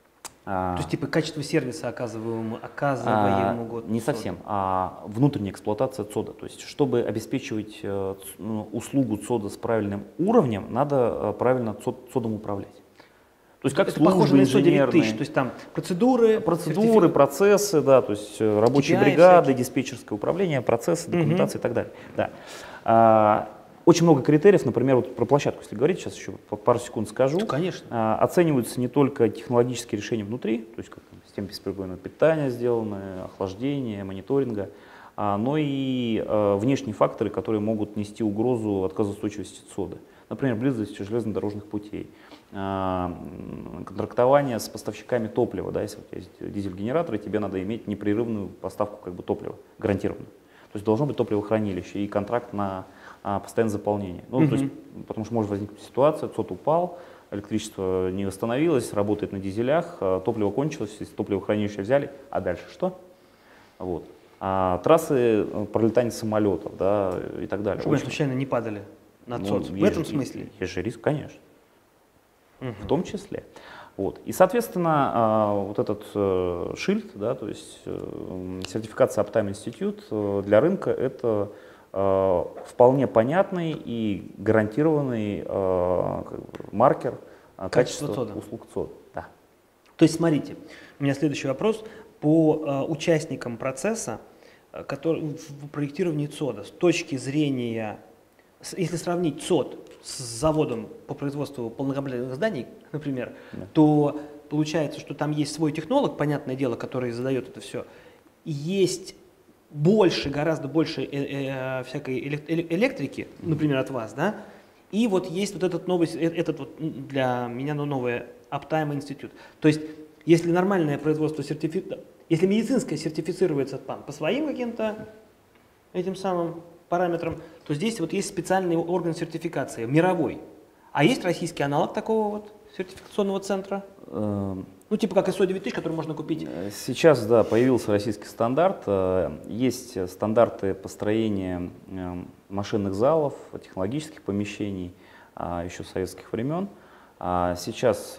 То есть типа качество сервиса, оказываемого, оказываемого а, Не совсем, а внутренняя эксплуатация ЦОДа. То есть чтобы обеспечивать э, услугу ЦОДа с правильным уровнем, надо правильно ЦОДом управлять. То есть как это похоже на ай эс о девять тысяч, то есть там процедуры, процедуры, процессы, да, то есть рабочие бригады, всякие. Диспетчерское управление, процессы, документация угу. и так далее. Да. А, очень много критериев, например, вот про площадку, если говорить, сейчас еще пару секунд скажу. Ну, конечно. А, оцениваются не только технологические решения внутри, то есть как система бесперебойного питания сделаны, охлаждение, мониторинга, а, но и а, внешние факторы, которые могут нести угрозу отказоустойчивости ЦОДа. Например, близость железнодорожных путей, а, контрактование с поставщиками топлива. Да, если у тебя есть дизель-генератор, тебе надо иметь непрерывную поставку как бы, топлива, гарантированную. То есть должно быть топливохранилище и контракт на а, постоянное заполнение. Ну, mm-hmm. то есть, потому что может возникнуть ситуация, ЦОД упал, электричество не восстановилось, работает на дизелях, а, топливо кончилось, из топливохранилища взяли, а дальше что? Вот. А трассы пролетания самолетов, да, и так далее. Чтобы они случайно не падали на ЦОД. Ну, в этом смысле? Есть же риск, конечно. Uh-huh. В том числе. Вот. И, соответственно, вот этот шильд, да, то есть сертификация Uptime Institute для рынка — это вполне понятный и гарантированный маркер качества, качества ЦОДа. Услуг ЦОД. Да. То есть, смотрите, у меня следующий вопрос по участникам процесса, который в проектировании ЦОДа с точки зрения, если сравнить ЦОД с заводом по производству полнокомплектных зданий, например, да. то получается, что там есть свой технолог, понятное дело, который задает это все. Есть больше, гораздо больше э -э всякой электрики, например, от вас, да, и вот есть вот этот новый, этот вот для меня новый Uptime Institute. То есть, если нормальное производство сертификата, если медицинское сертифицируется там, по своим каким-то этим самым параметрам, то здесь вот есть специальный орган сертификации, мировой. А есть российский аналог такого вот сертификационного центра? Ну, типа как ай эс о девять тысяч, который можно купить. Сейчас, да, появился российский стандарт. Есть стандарты построения машинных залов, технологических помещений еще советских времен. Сейчас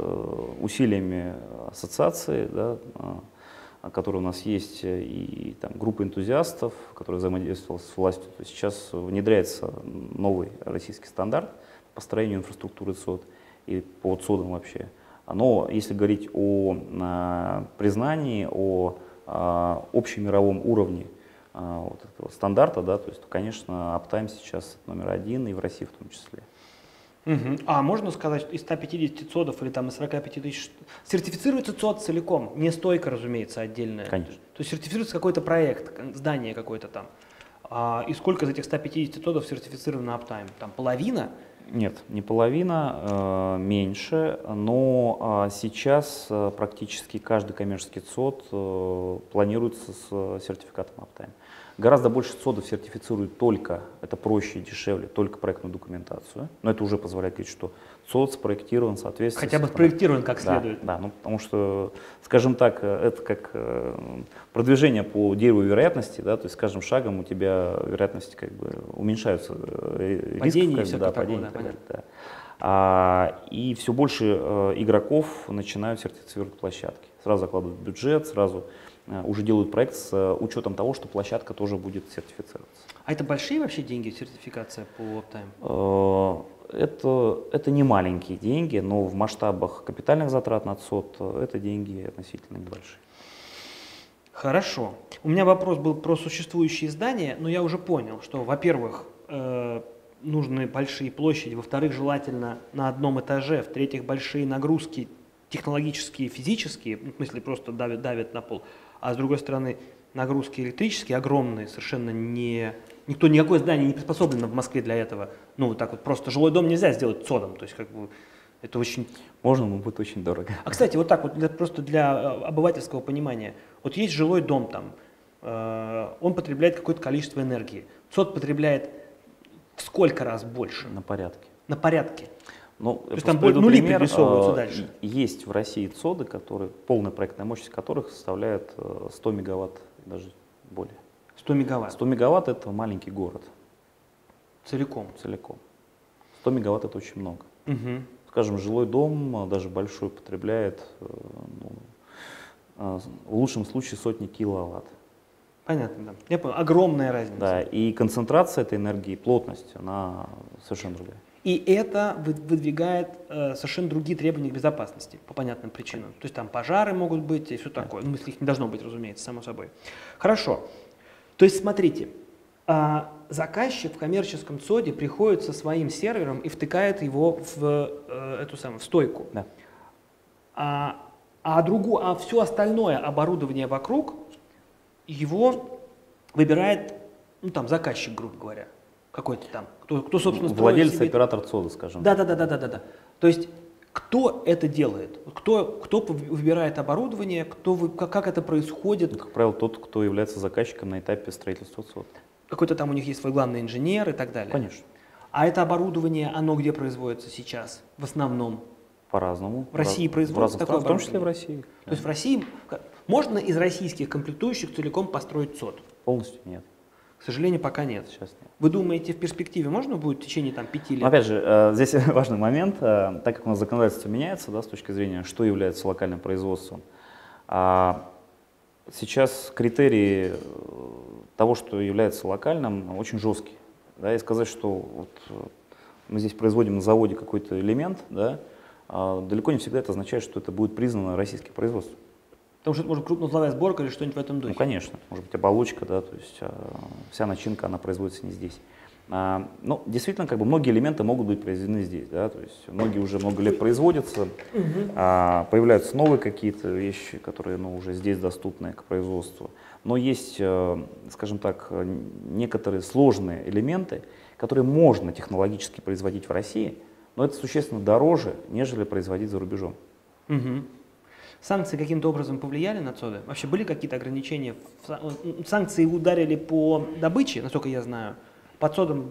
усилиями ассоциации, да, которые у нас есть, и там, группа энтузиастов, которые взаимодействовали с властью, то сейчас внедряется новый российский стандарт по построению инфраструктуры ЦОД и по ЦОДам вообще. Но если говорить о а, признании, о а, общемировом уровне а, вот этого стандарта, да, то есть, то, конечно, Uptime сейчас номер один и в России в том числе. Угу. А можно сказать, что из ста пятидесяти ЦОДов или там из сорока пяти тысяч сертифицируется ЦОД целиком, не стойка, разумеется, отдельная? Конечно. То есть сертифицируется какой-то проект, здание какое-то там. А, и сколько из этих ста пятидесяти ЦОДов сертифицировано Uptime? Там половина? Нет, не половина, э, меньше, но э, сейчас э, практически каждый коммерческий ЦОД э, планируется с сертификатом Uptime. Гораздо больше ЦОДов сертифицируют только, это проще и дешевле, только проектную документацию. Но это уже позволяет говорить, что ЦОД спроектирован в соответствии. Хотя бы спроектирован как следует. Да, да, ну, потому что, скажем так, это как продвижение по дереву вероятности, да, то есть с каждым шагом у тебя вероятности как бы уменьшаются. Падение и все да, такое, да, понятно. Да. А, и все больше э, игроков начинают сертифицировать площадки. Сразу закладывают бюджет, сразу уже делают проект с учетом того, что площадка тоже будет сертифицироваться. А это большие вообще деньги, сертификация по Uptime? Это, это не маленькие деньги, но в масштабах капитальных затрат на ЦОД это деньги относительно небольшие. Хорошо. У меня вопрос был про существующие здания, но я уже понял, что, во-первых, нужны большие площади, во-вторых, желательно на одном этаже, в-третьих, большие нагрузки технологические, физические, в смысле просто давят, давят на пол, а с другой стороны нагрузки электрические огромные, совершенно не... Никто, никакое здание не приспособлено в Москве для этого. Ну, вот так вот просто жилой дом нельзя сделать ЦОДом, то есть как бы это очень... Можно, но будет очень дорого. А, кстати, вот так вот, для, просто для обывательского понимания. Вот есть жилой дом там, э, он потребляет какое-то количество энергии. ЦОД потребляет в сколько раз больше? На порядке. На порядке. Ну, то есть там нули перерисовываются дальше. Есть в России ЦОДы, которые, полная проектная мощность которых составляет сто мегаватт, даже более. сто мегаватт? сто мегаватт — это маленький город. Целиком? Целиком. сто мегаватт — это очень много. Угу. Скажем, жилой дом, даже большой, потребляет ну, в лучшем случае сотни киловатт. Понятно, да. Я понял. Огромная разница. Да, и концентрация этой энергии, плотность, она совершенно другая. И это выдвигает э, совершенно другие требования к безопасности, по понятным причинам. То есть там пожары могут быть и все такое. Ну, если их не должно быть, разумеется, само собой. Хорошо. То есть смотрите, э, заказчик в коммерческом ЦОДе приходит со своим сервером и втыкает его в э, эту самую в стойку. Да. А, а, другу, а все остальное оборудование вокруг его выбирает, ну там заказчик, грубо говоря, какой-то там, кто, кто собственно строит Владелец, себе... оператор ЦОДа, скажем. Да, да, да, да, да, да, да. То есть кто это делает? Кто, кто выбирает оборудование, кто, вы- как, как это происходит? Ну, как правило, тот, кто является заказчиком на этапе строительства ЦОДа. Какой-то там у них есть свой главный инженер и так далее. Конечно. А это оборудование, оно где производится сейчас в основном? По-разному. В России раз- производится в разных такое странах, в том числе в оборудование? России. То есть в России к- можно из российских комплектующих целиком построить ЦОД? Полностью нет. К сожалению, пока нет. Сейчас нет. Вы думаете, в перспективе можно будет в течение там, пяти лет? Но опять же, э, здесь важный момент, э, так как у нас законодательство меняется, да, с точки зрения, что является локальным производством. А сейчас критерии э, того, что является локальным, очень жесткие. Да, и сказать, что вот э, мы здесь производим на заводе какой-то элемент, да, а далеко не всегда это означает, что это будет признано российским производством. Потому что это может крупноузловая сборка или что-нибудь в этом духе. Ну, конечно, может быть оболочка, да, то есть а, вся начинка, она производится не здесь. А, ну, действительно, как бы многие элементы могут быть произведены здесь, да, то есть многие уже много лет производятся, а, появляются новые какие-то вещи, которые, ну, уже здесь доступны к производству. Но есть, а, скажем так, некоторые сложные элементы, которые можно технологически производить в России, но это существенно дороже, нежели производить за рубежом. Мгм. Санкции каким-то образом повлияли на ЦОДы? Вообще были какие-то ограничения? в са- м, Санкции ударили по добыче, насколько я знаю, по ЦОДам.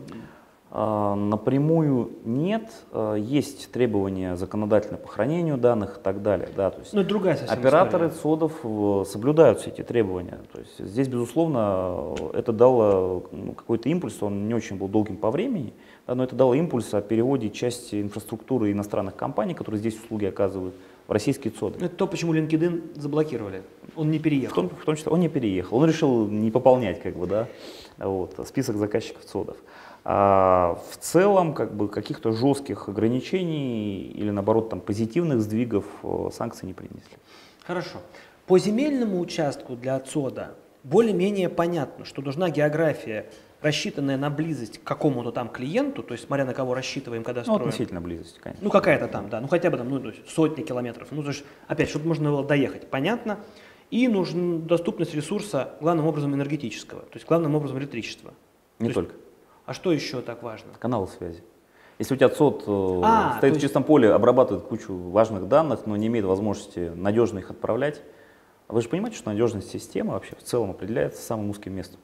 А, Напрямую нет, А, есть требования законодательно по хранению данных и так далее. Да, то есть Ну, это другая совсем операторы история. ЦОДов э, соблюдают все эти требования. То есть здесь, безусловно, э, это дало ну, какой-то импульс, он не очень был долгим по времени, да, но это дало импульс о переводе части инфраструктуры иностранных компаний, которые здесь услуги оказывают, в российские ЦОДы. Ну, это то, почему LinkedIn заблокировали. Он не В переехал. том, в том числе он не переехал, он решил не пополнять как бы, да, вот, список заказчиков ЦОДов. А в целом как бы, каких-то жестких ограничений или наоборот там, позитивных сдвигов э, санкции не принесли. Хорошо. По земельному участку для ЦОДа более-менее понятно, что нужна география, рассчитанная на близость к какому-то там клиенту, то есть смотря на кого рассчитываем, когда Ну, строим. относительно близости, конечно. Ну, какая-то там, да, ну хотя бы там, ну, то есть сотни километров. Ну, то есть, опять, чтобы можно было доехать, понятно. И нужна доступность ресурса, главным образом, энергетического, то есть главным образом электричества. Не то только. Есть, а что еще так важно? Каналы связи. Если у тебя ЦОД э, А, стоит то в есть- чистом поле, обрабатывает кучу важных данных, но не имеет возможности надежно их отправлять, вы же понимаете, что надежность системы вообще в целом определяется самым узким местом.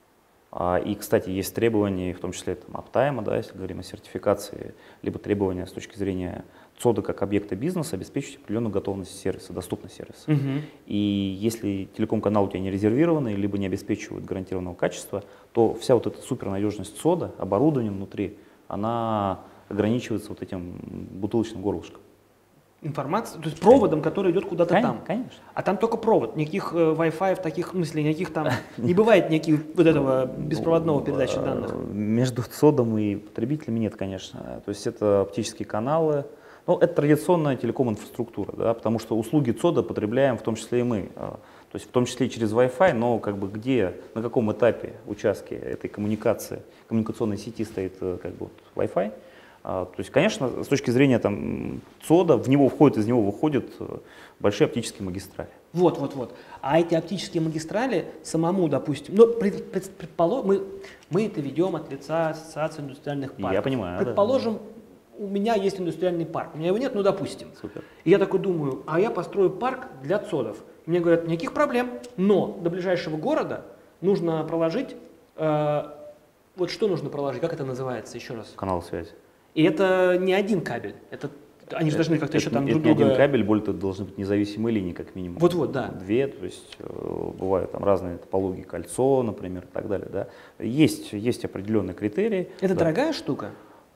А, И, кстати, есть требования, в том числе там, аптайма, да, если говорим о сертификации, либо требования с точки зрения ЦОДа как объекта бизнеса, обеспечить определенную готовность сервиса, доступность сервиса. Мгм. И если телеком-канал у тебя не резервированный, либо не обеспечивает гарантированного качества, то вся вот эта супернадежность ЦОДа, оборудование внутри, она ограничивается вот этим бутылочным горлышком. Информация, то есть проводом, который идет куда-то Кон- там. Конечно. А там только провод, никаких э, Wi-Fi, в таких, в смысле, никаких там, не бывает никаких вот этого беспроводного передачи Ну, данных. э, Между ЦОДом и потребителями нет, конечно. То есть это оптические каналы. Ну, это традиционная телеком-инфраструктура, да, потому что услуги ЦОДа потребляем в том числе и мы. э, То есть в том числе и через Wi-Fi, но как бы где, на каком этапе, участке этой коммуникации, коммуникационной сети стоит э, как бы вот Wi-Fi. А, То есть, конечно, с точки зрения там, ЦОДа, в него входят, из него выходят э, большие оптические магистрали. Вот, вот, вот. А эти оптические магистрали самому, допустим, ну, пред- пред- предполо- мы, мы это ведем от лица Ассоциации индустриальных парков. Я понимаю, да. Предположим, у меня есть индустриальный парк, у меня его нет, ну, допустим. Супер. И я такой думаю, а я построю парк для ЦОДов. И мне говорят, никаких проблем, но до ближайшего города нужно проложить, э, вот что нужно проложить, как это называется, еще раз? Канал связи. И это не один кабель, это они же должны как-то это, еще там это друг не друга... один кабель, более того, должны быть независимые линии, как минимум. Вот-вот, да. Две, то есть э, бывают там разные топологии, кольцо, например, и так далее. Да. Есть, есть определенные критерии. Это да. дорогая штука?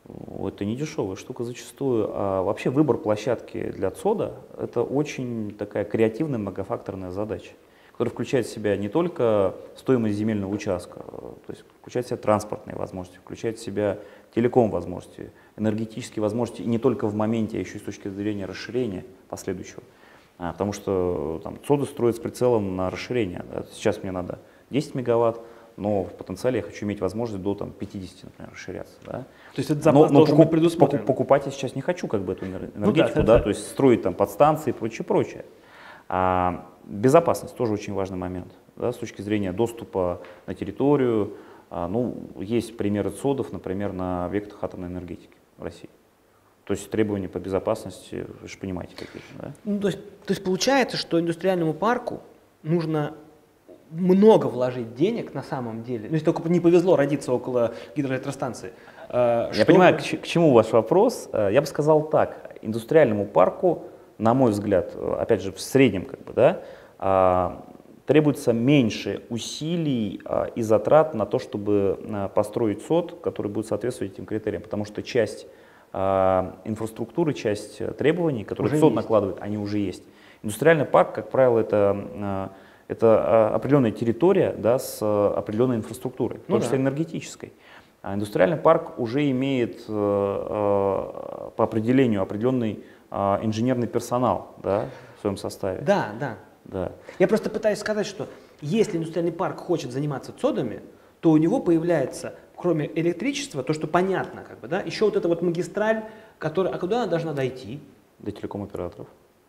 Это не дешевая штука зачастую. А вообще выбор площадки для ЦОДа – это очень такая креативная многофакторная задача, которая включает в себя не только стоимость земельного участка, то есть включает в себя транспортные возможности, включает в себя телеком возможности, энергетические возможности, и не только в моменте, а еще и с точки зрения расширения последующего. А, потому что там, ЦОДы строят с прицелом на расширение. Да. Сейчас мне надо десять мегаватт, но в потенциале я хочу иметь возможность до там, пятидесяти, например, расширяться. Да? То есть это запас но, но должен покуп, быть предусмотрен. покупать я сейчас не хочу как бы эту энергетику, Ну да, да, да, да. то есть строить там подстанции и прочее, прочее. А безопасность тоже очень важный момент, да, с точки зрения доступа на территорию. А, ну, есть примеры ЦОДов, например, на объектах атомной энергетики в России. То есть требования по безопасности, вы же понимаете, какие. Да? Ну, то, есть, то есть получается, что индустриальному парку нужно много вложить денег на самом деле, ну, если только не повезло родиться около гидроэлектростанции. Э, Я чтобы... понимаю, к, к чему ваш вопрос. Я бы сказал так, индустриальному парку, на мой взгляд, опять же, в среднем, как бы, да, требуется меньше усилий и затрат на то, чтобы построить ЦОД, который будет соответствовать этим критериям, потому что часть инфраструктуры, часть требований, которые ЦОД накладывает, они уже есть. Индустриальный парк, как правило, это, это определенная территория, да, с определенной инфраструктурой, в том ну числе да. энергетической. А индустриальный парк уже имеет по определению определенный инженерный персонал, да, в своем составе. Да, да. Да. Я просто пытаюсь сказать, что если индустриальный парк хочет заниматься ЦОДами, то у него появляется, кроме электричества, то, что понятно, как бы, да, еще вот эта вот магистраль, которая, а куда она должна дойти? До телеком-операторов.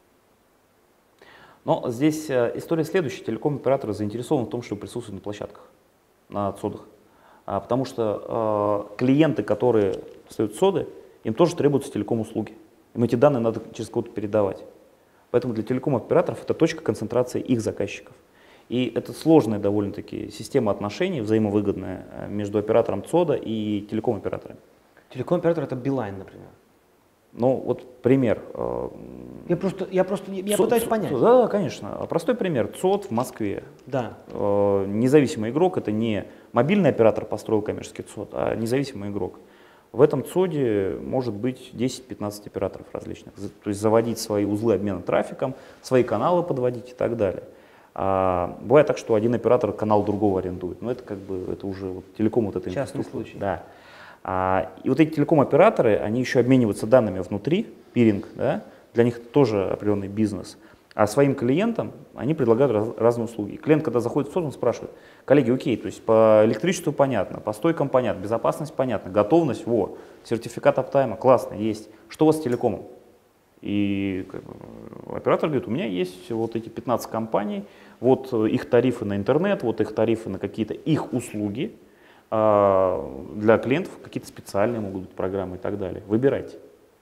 Но здесь история следующая. Телеком-операторы заинтересованы в том, чтобы присутствовать на площадках, на ЦОДах. А, потому что э, клиенты, которые ставят ЦОДы, им тоже требуются телеком-услуги. Им эти данные надо через кого-то передавать. Поэтому для телеком-операторов это точка концентрации их заказчиков. И это сложная довольно-таки система отношений, взаимовыгодная между оператором ЦОДа и телеком-операторами. Телеком-оператор — это Билайн, например. Ну, вот пример. Я просто, я просто я ЦОД, пытаюсь понять. Да, конечно. Простой пример. ЦОД в Москве. Да. Независимый игрок — это не мобильный оператор построил коммерческий ЦОД, а независимый игрок. В этом ЦОДе может быть десять-пятнадцать операторов различных, то есть заводить свои узлы обмена трафиком, свои каналы подводить и так далее. А, бывает так, что один оператор канал другого арендует, но это как бы это уже вот, телеком вот это частный случай. Да. А, и вот эти телеком-операторы, они еще обмениваются данными внутри, пиринг, да, для них это тоже определенный бизнес. А своим клиентам они предлагают раз, разные услуги. Клиент, когда заходит в ЦОД, он спрашивает: коллеги, окей, то есть по электричеству понятно, по стойкам понятно, безопасность понятна, готовность, во, сертификат аптайма, классно, есть. Что у вас с телекомом? И как бы, оператор говорит: у меня есть вот эти пятнадцать компаний, вот их тарифы на интернет, вот их тарифы на какие-то их услуги, а для клиентов какие-то специальные могут быть программы и так далее. Выбирайте.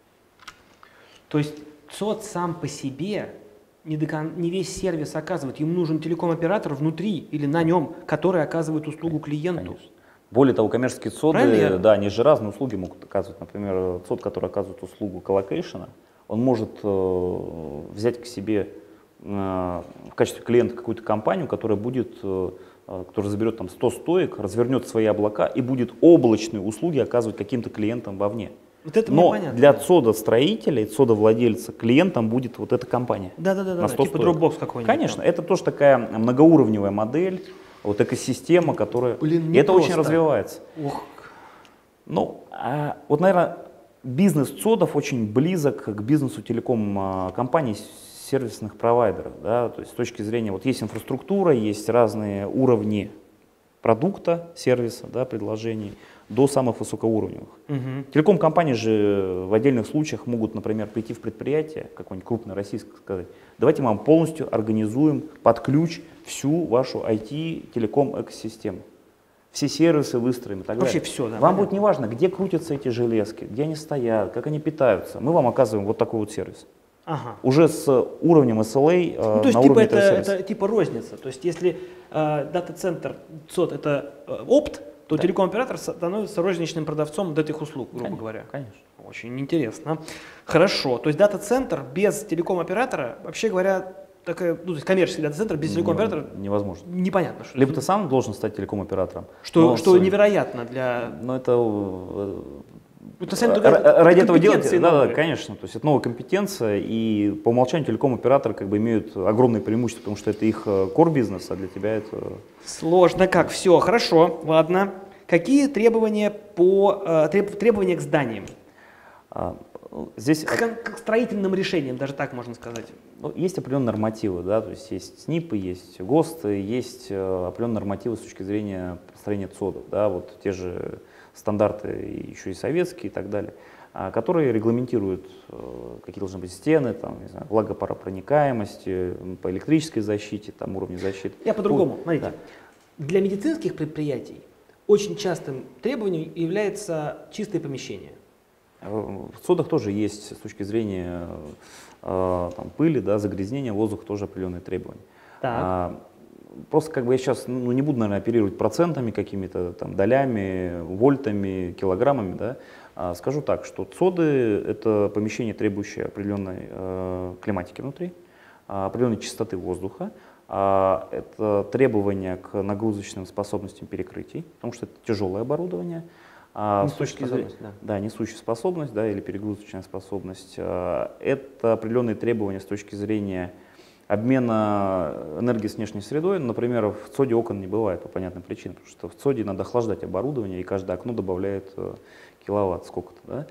То есть ЦОД сам по себе не, до кон... не весь сервис оказывает, ему нужен телеком-оператор внутри или на нем, который оказывает услугу клиенту. Конечно. Более того, коммерческие ЦОДы, да, они же разные услуги могут оказывать. Например, ЦОД, который оказывает услугу коллокейшена, он может э, взять к себе э, в качестве клиента какую-то компанию, которая будет, э, которая заберет там сто стоек, развернет свои облака и будет облачные услуги оказывать каким-то клиентам вовне. Вот это Но мне понятно. для ЦОДа-строителя и ЦОДа-владельца клиентом будет вот эта компания. Да-да-да, типа Dropbox какой-нибудь. Конечно, это тоже такая многоуровневая модель, вот экосистема, которая… Блин, и это просто. очень развивается. Ох. Ну, а вот, наверное, бизнес ЦОДов очень близок к бизнесу телеком-компаний, сервисных провайдеров. Да? То есть с точки зрения, вот есть инфраструктура, есть разные уровни продукта, сервиса, да, предложений, до самых высокоуровневых. Угу. Телеком-компании же в отдельных случаях могут, например, прийти в предприятие, какое-нибудь крупное российское, сказать: давайте мы вам полностью организуем под ключ всю вашу ай ти-телеком-экосистему. Все сервисы выстроим и так Вообще далее. все, да. Вам понятно. будет неважно, где крутятся эти железки, где они стоят, как они питаются. Мы вам оказываем вот такой вот сервис. Ага. Уже с уровнем эс эл эй э, Ну, то есть на типа уровне это, этого сервиса. это типа розница. То есть если э, дата-центр ЦОД это э, опт, то Да. телеком-оператор становится розничным продавцом вот этих услуг, грубо Конечно, говоря. Конечно. Очень интересно. Хорошо. То есть дата-центр без телеком-оператора, вообще говоря, такая, ну, то есть коммерческий дата-центр без телеком-оператора Невозможно. непонятно. Что, Либо ты сам должен стать телеком-оператором. что, но что с- невероятно для… Но это э, Это, сами р- говорят, р- ради этого делать, компетенции да, да, новые. конечно, то есть это новая компетенция, и по умолчанию телеком-операторы как бы имеют огромные преимущества, потому что это их кор-бизнес, а для тебя это… Сложно как. Все, хорошо, ладно. Какие требования по э, треб- требования к зданиям? А, Здесь к, к строительным решениям, даже так можно сказать. Ну, есть определенные нормативы, да, то есть есть СНИПы, есть ГОСТы, есть э, определенные нормативы с точки зрения построения цодов, да, вот те же стандарты еще и советские и так далее, а, которые регламентируют, э, какие должны быть стены, там, не знаю, влагопаропроникаемости, по электрической защите, там, уровне защиты. Я по-другому, Вот, смотрите, да. для медицинских предприятий очень частым требованием является чистое помещение. В цодах тоже есть с точки зрения э, там, пыли, да, загрязнения воздуха тоже определенные требования. А, просто как бы я сейчас ну, не буду, наверное, оперировать процентами, какими-то там долями, вольтами, килограммами, да. А, скажу так, что цоды — это помещение, требующее определенной э, климатики внутри, определенной чистоты воздуха. А, это требования к нагрузочным способностям перекрытий, потому что это тяжелое оборудование. А, с точки зрения, да. Да, несущая способность, да, или перегрузочная способность, а, это определенные требования с точки зрения обмена энергии с внешней средой. Например, в цоде окон не бывает по понятным причинам, потому что в цоде надо охлаждать оборудование, и каждое окно добавляет киловатт сколько-то. Да?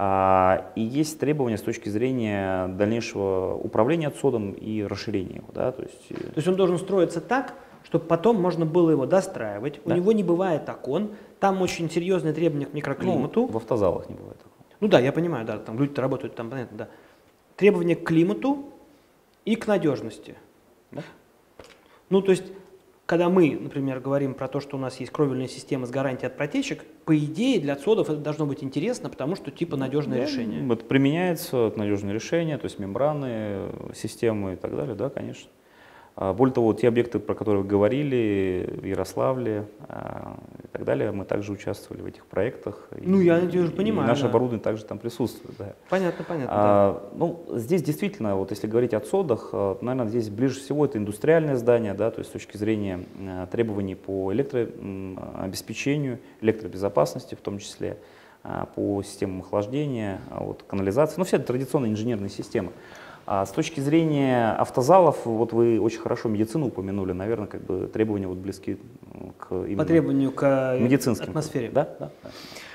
А, и есть требования с точки зрения дальнейшего управления цодом и расширения его. Да? То есть, То есть он должен строиться так, чтобы потом можно было его достраивать. Да. У него не бывает окон, там очень серьезные требования к микроклимату. Ну, в автозалах не бывает такого. Ну да, я понимаю, да, там люди-то работают, там понятно, да. Требования к климату и к надежности. Да? Ну, то есть, когда мы, например, говорим про то, что у нас есть кровельная система с гарантией от протечек, по идее для цодов это должно быть интересно, потому что типа надежное да, решение. Это применяется надежное решение, то есть мембраны, системы и так далее, да, конечно. Более того, те объекты, про которые вы говорили, в Ярославле и так далее, мы также участвовали в этих проектах. Ну, и, я уже понимаю. И наше да. оборудование также там присутствует. Да. Понятно, понятно. А, да. ну, здесь действительно, вот если говорить о цодах, наверное, здесь ближе всего это индустриальное здание, да, то есть с точки зрения требований по электрообеспечению, электробезопасности в том числе, по системам охлаждения, вот, канализации, ну, все это традиционные инженерные системы. А с точки зрения автозалов, вот вы очень хорошо медицину упомянули, наверное, как бы требования вот близки к именно по требованию к медицинским атмосфере. Да, да, да.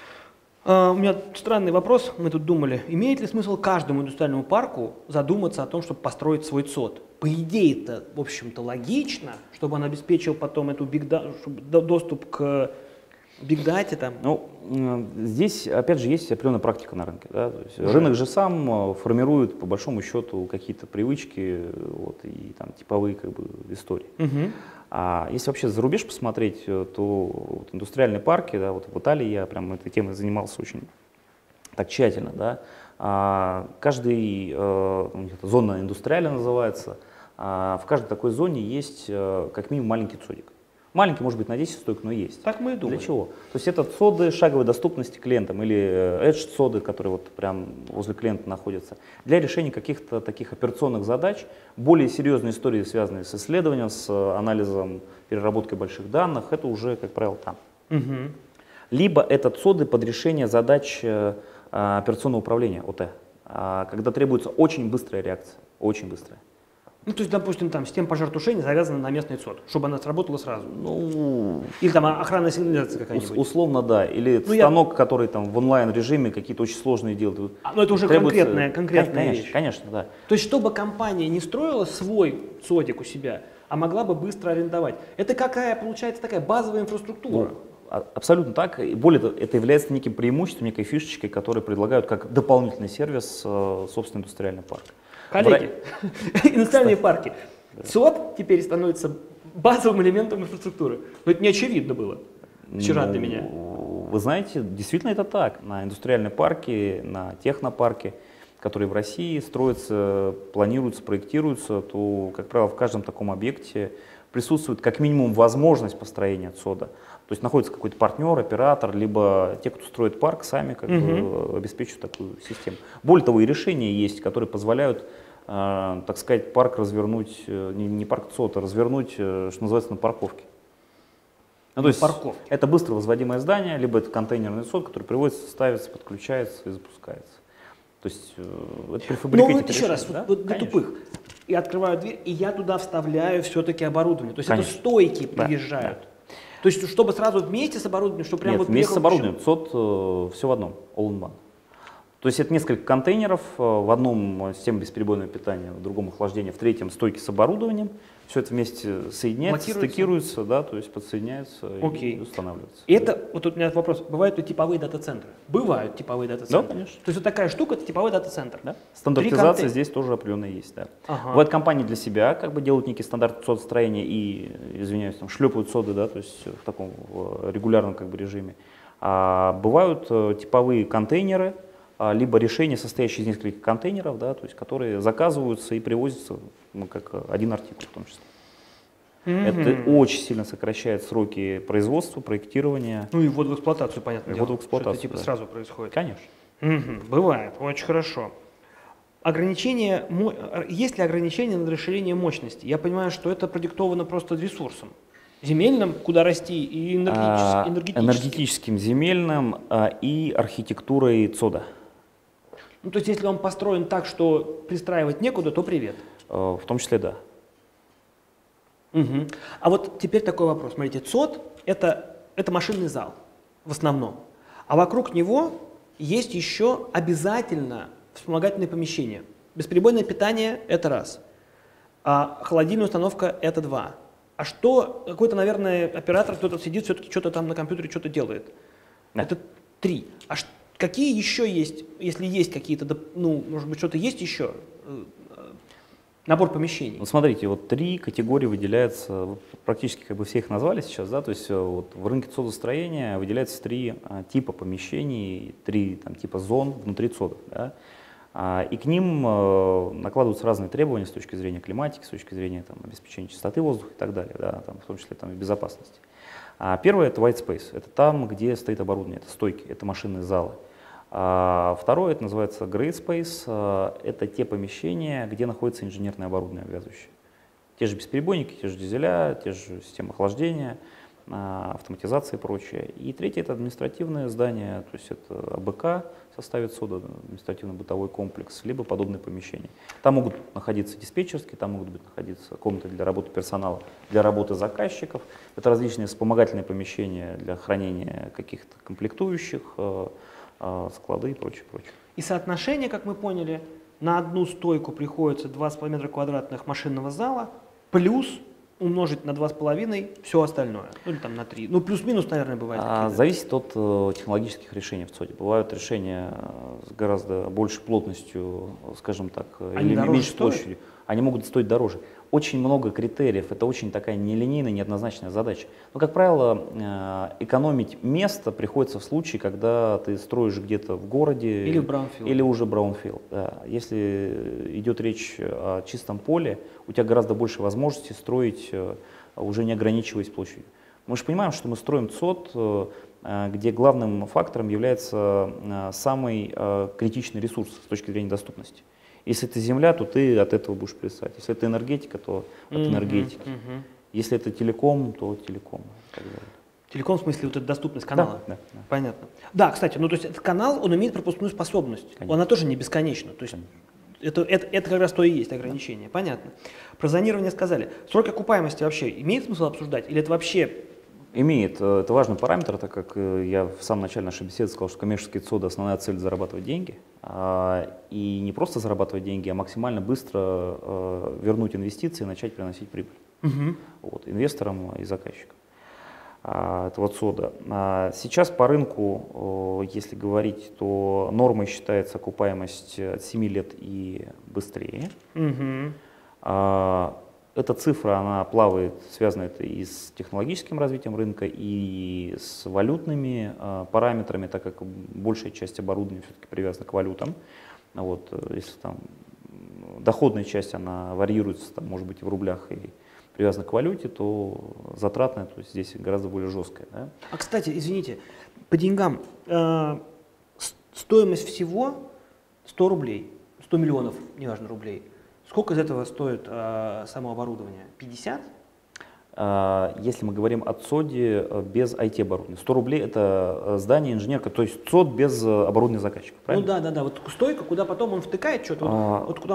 А, у меня странный вопрос, мы тут думали, имеет ли смысл каждому индустриальному парку задуматься о том, чтобы построить свой цод? По идее это, в общем-то, логично, чтобы он обеспечил потом эту big data, доступ к бигдате там. Ну, здесь, опять же, есть определенная практика на рынке. Да? То есть рынок же сам формирует, по большому счету, какие-то привычки вот, и там, типовые как бы, истории. Угу. А если вообще за рубеж посмотреть, то вот, индустриальные парки, да, вот в Италии я прям этой темой занимался очень так тщательно. Да? А, каждый, э, у них это зона индустриальная называется, а в каждой такой зоне есть э, как минимум маленький цодик. Маленький, может быть, на десять стойк, но есть. Так мы и думаем. Для чего? То есть это цоды шаговой доступности клиентам или edge цоды, которые вот прям возле клиента находятся, для решения каких-то таких операционных задач, более серьезные истории, связанные с исследованием, с анализом, переработкой больших данных, это уже, как правило, там. Угу. Либо это цоды под решение задач операционного управления, о тэ, когда требуется очень быстрая реакция, очень быстрая. Ну, то есть, допустим, там система пожаротушения завязана на местный цод, чтобы она сработала сразу. Ну, или там охранная сигнализация какая-нибудь. Условно, да. Или ну, станок, я... который там в онлайн-режиме какие-то очень сложные делает. А, ну, это уже требуется... конкретная, конкретная конечно, вещь. Конечно, да. То есть, чтобы компания не строила свой цодик у себя, а могла бы быстро арендовать. Это какая, получается, такая базовая инфраструктура? Ну, абсолютно так. И более того, это является неким преимуществом, некой фишечкой, которую предлагают как дополнительный сервис, собственно, индустриальный парк. Коллеги, индустриальные парки. цод теперь становится базовым элементом инфраструктуры. Но это не очевидно было вчера ну, для меня. Вы знаете, действительно это так. На индустриальные парки, на технопарки, которые в России строятся, планируются, проектируются, то, как правило, в каждом таком объекте присутствует как минимум возможность построения цода. То есть находится какой-то партнер, оператор, либо те, кто строит парк, сами как uh-huh. бы обеспечивают такую систему. Более того, и решения есть, которые позволяют, э, так сказать, парк развернуть, э, не, не парк цод, а развернуть, э, что называется, на парковке. Ну, то есть парковки. Это быстро возводимое здание, либо это контейнерный цод, который приводится, ставится, подключается и запускается. То есть э, это префабрикатив. Ну вот еще раз, да? вот для тупых. Я открываю дверь, и я туда вставляю все-таки оборудование. То есть Конечно. Это стойки да, приезжают. Да. То есть, чтобы сразу вместе с оборудованием, чтобы прямо Нет, вот вместе с оборудованием, цод э, все в одном, all in one. То То есть это несколько контейнеров, в одном система бесперебойного питания, в другом охлаждения, в третьем стойки с оборудованием. Все это вместе соединяется, стыкируется, да, то есть подсоединяется Окей. и устанавливается. И это, вот тут у меня вопрос, бывают ли типовые дата-центры? Бывают типовые дата-центры. Да, конечно. То есть вот такая штука, это типовой дата-центр. Да. Стандартизация здесь тоже определенно есть, да. Ага. Бывают компании для себя, как бы делают некий стандарт содостроения и, извиняюсь, там шлепают соды, да, то есть в таком в регулярном как бы режиме. А бывают типовые контейнеры, либо решения, состоящие из нескольких контейнеров, да, то есть, которые заказываются и привозятся, ну, как один артикул в том числе. Mm-hmm. Это очень сильно сокращает сроки производства, проектирования. Ну и ввод в эксплуатацию, понятно. И ввод в эксплуатацию, что это типа да. сразу происходит. Конечно. Mm-hmm. Бывает, очень хорошо. Ограничение, есть ли ограничения на расширение мощности? Я понимаю, что это продиктовано просто ресурсом. Земельным, куда расти, и энергетическим. А, энергетическим, земельным а, и архитектурой ЦОДа. Ну, то есть, если он построен так, что пристраивать некуда, то привет. А, в том числе, да. Угу. А вот теперь такой вопрос. Смотрите, ЦОД это, – это машинный зал в основном. А вокруг него есть еще обязательно вспомогательные помещения. Бесперебойное питание – это раз. А холодильная установка – это два. А что, какой-то, наверное, оператор, кто-то сидит, все-таки что-то там на компьютере что-то делает. Да. Это три. А ш- какие еще есть, если есть какие-то, ну, может быть, что-то есть еще? Набор помещений. Ну, смотрите, вот три категории выделяются, практически как бы все их назвали сейчас, да, то есть вот в рынке цодостроения выделяются три а, типа помещений, три там, типа зон внутри цодов, да, а, и к ним а, накладываются разные требования с точки зрения климатики, с точки зрения там, обеспечения чистоты воздуха и так далее, да, там, в том числе там, и безопасности. А, первое — это white space, это там, где стоит оборудование, это стойки, это машинные залы. А второе, это называется Gray Space, это те помещения, где находится инженерное оборудование обвязывающее. Те же бесперебойники, те же дизеля, те же системы охлаждения, автоматизация и прочее. И третье — это административные здания, то есть это АБК составит СОДа, административно-бытовой комплекс, либо подобные помещения. Там могут находиться диспетчерские, там могут быть находиться комнаты для работы персонала, для работы заказчиков. Это различные вспомогательные помещения для хранения каких-то комплектующих, склады и прочее, прочее. И соотношение, как мы поняли, на одну стойку приходится два с половиной метра квадратных машинного зала, плюс умножить на два с половиной все остальное, ну или там на три. Ну плюс-минус, наверное, бывает. А, зависит от э, технологических решений в ЦОДе. Бывают решения с гораздо большей плотностью, скажем так, Они или меньшей стоят? площадью. Они могут стоить дороже. Очень много критериев, это очень такая нелинейная, неоднозначная задача. Но, как правило, экономить место приходится в случае, когда ты строишь где-то в городе или в браунфилд. Или уже браунфилд. Да. Если идет речь о чистом поле, у тебя гораздо больше возможностей строить, уже не ограничиваясь площадью. Мы же понимаем, что мы строим ЦОД, где главным фактором является самый критичный ресурс с точки зрения доступности. Если это земля, то ты от этого будешь плясать. Если это энергетика, то от mm-hmm, энергетики. Mm-hmm. Если это телеком, то телеком. Телеком в смысле вот эта доступность канала? Да, да, да. Понятно. Да, кстати, ну то есть этот канал, он имеет пропускную способность. Конечно. Она тоже не бесконечна. То есть это, это, это как раз то и есть ограничение. Да. Понятно. Про зонирование сказали. Срок окупаемости вообще имеет смысл обсуждать? Или это вообще... Имеет. Это важный параметр, так как я в самом начале нашей беседы сказал, что коммерческие ЦОДы — основная цель — зарабатывать деньги. И не просто зарабатывать деньги, а максимально быстро вернуть инвестиции и начать приносить прибыль. Угу. Вот, инвесторам и заказчикам этого ЦОДа. Сейчас по рынку, если говорить, то нормой считается окупаемость от семи лет и быстрее. Угу. Эта цифра, она плавает, связана это и с технологическим развитием рынка, и с валютными э, параметрами, так как большая часть оборудования все-таки привязана к валютам. Вот, если там доходная часть, она варьируется, там, может быть, в рублях и привязана к валюте, то затратная, то есть здесь гораздо более жесткая. Да? А, кстати, извините, по деньгам э, стоимость всего сто рублей, сто миллионов, неважно, рублей. Сколько из этого стоит э, само оборудование? пятьдесят? Если мы говорим о ЦОДе без ай ти-оборудования. сто рублей — это здание, инженерка, то есть ЦОД без оборудования заказчика, правильно? Ну да, да, да. Вот стойка, куда потом он втыкает что-то, А, вот куда он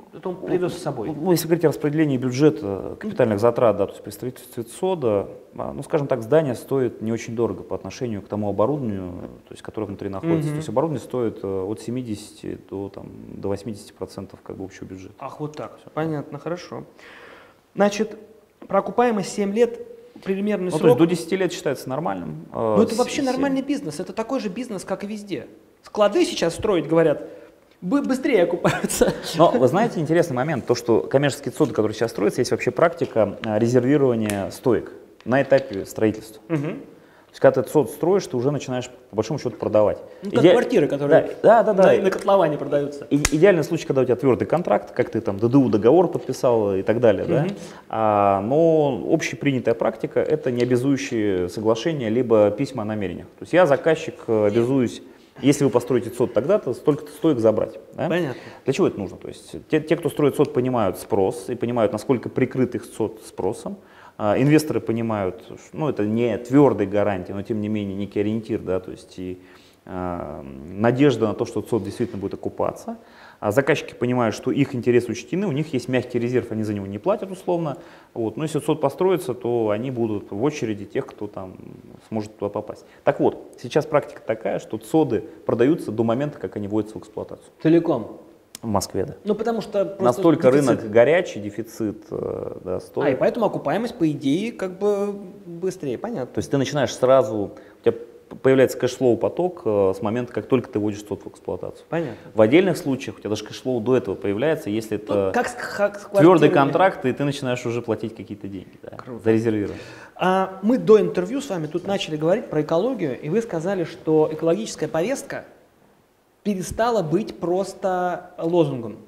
это он привез с собой? Ну, если говорить о распределении бюджета, капитальных затрат, да, то есть при строительстве ЦОДа, ну, скажем так, здание стоит не очень дорого по отношению к тому оборудованию, то есть, которое внутри находится. Mm-hmm. То есть оборудование стоит от семидесяти до, там, до восьмидесяти процентов как бы общего бюджета. Ах, вот так. Понятно, хорошо. Значит, про окупаемость семь лет, примерный ну, срок. То есть до десяти лет считается нормальным. Ну, это вообще нормальный бизнес. Это такой же бизнес, как и везде. Склады сейчас строить, говорят, быстрее окупаются. Но вы знаете, интересный момент, то, что коммерческие ЦОДы, которые сейчас строятся, есть вообще практика резервирования стоек на этапе строительства. Угу. То есть, когда ты ЦОД строишь, ты уже начинаешь, по большому счету, продавать. Ну, как Иде... квартиры, которые да, да, да, на, да. на котловане продаются. И, идеальный случай, когда у тебя твердый контракт, как ты там ДДУ договор подписал и так далее. Угу. Да? А, но общепринятая практика — это необязующие соглашения, либо письма о намерениях. То есть я, заказчик, обязуюсь, если вы построите ЦОД тогда-то, столько-то стоек забрать. Да? Понятно. Для чего это нужно? То есть те, те, кто строит ЦОД, понимают спрос и понимают, насколько прикрыт их ЦОД спросом. А, инвесторы понимают, ну, это не твердая гарантия, но тем не менее некий ориентир, да, то есть и а, надежда на то, что ЦОД действительно будет окупаться. А заказчики понимают, что их интересы учтены, у них есть мягкий резерв, они за него не платят условно. Вот. Но если ЦОД построится, то они будут в очереди тех, кто там сможет туда попасть. Так вот, сейчас практика такая, что ЦОДы продаются до момента, как они вводятся в эксплуатацию. Целиком? В Москве, да. Ну, потому что настолько дефицит. Рынок горячий, дефицит, да, стоит. А, и поэтому окупаемость, по идее, как бы быстрее, понятно. То есть ты начинаешь сразу, у тебя появляется кэшфлоу поток с момента, как только ты вводишь ЦОД в эксплуатацию. Понятно. В отдельных случаях у тебя даже кэшфлоу до этого появляется, если ну, это как, как твердый контракт, и ты начинаешь уже платить какие-то деньги, да, зарезервировать. А мы до интервью с вами тут начали говорить про экологию, и вы сказали, что экологическая повестка перестала быть просто лозунгом.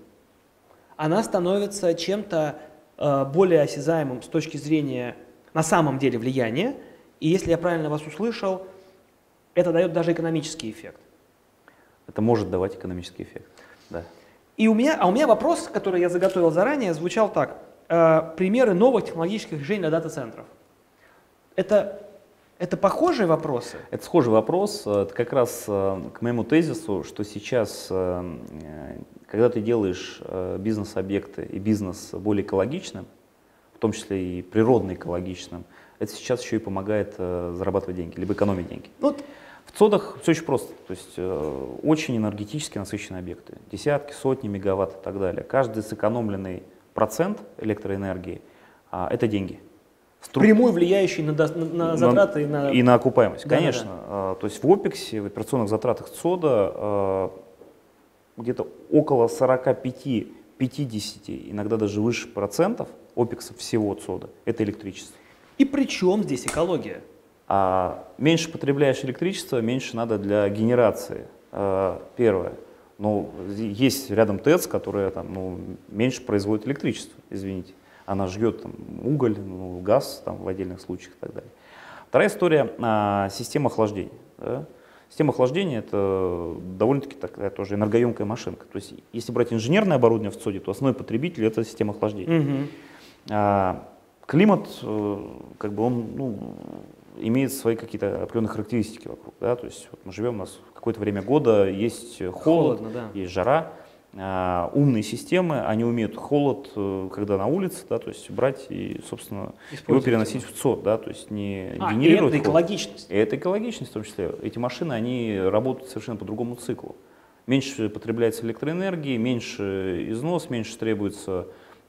Она становится чем-то э, более осязаемым с точки зрения на самом деле влияния, и если я правильно вас услышал, это дает даже экономический эффект. Это может давать экономический эффект, да. И у меня, а у меня вопрос, который я заготовил заранее, звучал так. Э, примеры новых технологических решений для дата-центров. Это, это похожие вопросы? Это схожий вопрос. Это как раз э, к моему тезису, что сейчас, э, когда ты делаешь э, бизнес-объекты и бизнес более экологичным, в том числе и природно экологичным, это сейчас еще и помогает э, зарабатывать деньги, либо экономить деньги. Вот. В ЦОДах все очень просто, то есть э, очень энергетически насыщенные объекты, десятки, сотни мегаватт и так далее. Каждый сэкономленный процент электроэнергии э, – это деньги. Стру... Прямой влияющий на, на, на затраты на, и на… И на окупаемость, да, конечно. Да, да. Э, то есть в ОПЕКСе, в операционных затратах ЦОДа э, где-то около сорока пяти — пятидесяти, иногда даже выше процентов ОПЕКСа всего ЦОДа – это электричество. И при чем здесь экология? А меньше потребляешь электричество, меньше надо для генерации. А, первое. Ну, есть рядом ТЭЦ, которая там, ну, меньше производит электричество, извините. Она жгет там, уголь, ну, газ там, в отдельных случаях и так далее. Вторая история а, – система охлаждения. Да? Система охлаждения – это довольно-таки такая тоже энергоемкая машинка. То есть, если брать инженерное оборудование в ЦОДе, то основной потребитель – это система охлаждения. Угу. А, климат, как бы он, ну, имеет свои какие-то определенные характеристики вокруг. Да? То есть вот мы живем, у нас какое-то время года есть холод, Холодно, да. есть жара. А, умные системы, они умеют холод, когда на улице, да, то есть брать и, собственно, его переносить в ЦОД, да, то есть не а, генерировать. И это экологичность. И это экологичность в том числе. Эти машины, они работают совершенно по другому циклу. Меньше потребляется электроэнергии, меньше износ, меньше требуется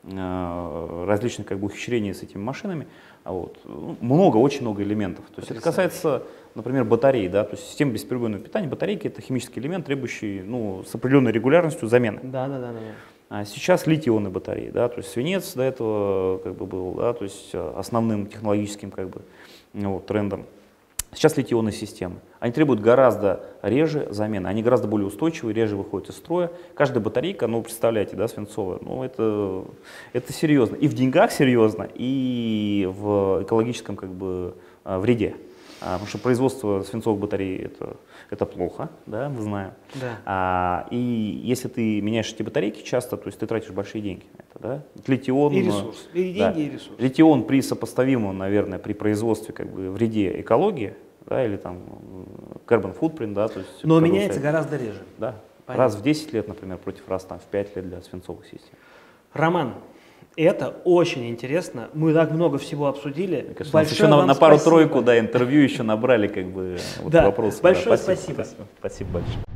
э, различных как бы ухищрений с этими машинами. Вот. Много, очень много элементов. То есть это касается, например, батарей, да, то есть система бесперебойного питания. Батарейки — это химический элемент, требующий, ну, с определенной регулярностью замены. Да, да, да, да. А сейчас литий-ионные батареи, да, то есть свинец до этого как бы был, да, то есть основным технологическим как бы, ну, вот, трендом. Сейчас литий-ионные системы. Они требуют гораздо реже замены, они гораздо более устойчивые, реже выходят из строя. Каждая батарейка, ну, представляете, да, свинцовая, ну, это, это серьезно. И в деньгах серьезно, и в экологическом как бы вреде. Потому что производство свинцовых батарей это, это плохо, да, мы знаем. Да. А, и если ты меняешь эти батарейки часто, то есть ты тратишь большие деньги на это, да. Литий-ион, и ресурс, и деньги, да, и ресурс. Литий-ион при сопоставимом, наверное, при производстве как бы вреде экологии, да, или там carbon footprint, да, то есть. Но меняется гораздо реже. Да. Понятно. Раз в десять лет, например, против раз там, в пять лет для свинцовых систем. Роман, это очень интересно. Мы так много всего обсудили. Мне кажется, Большое еще на, вам на пару-тройку спасибо. да, интервью еще набрали как бы вот Да, вопросы. большое Да, спасибо, спасибо. спасибо. Спасибо большое.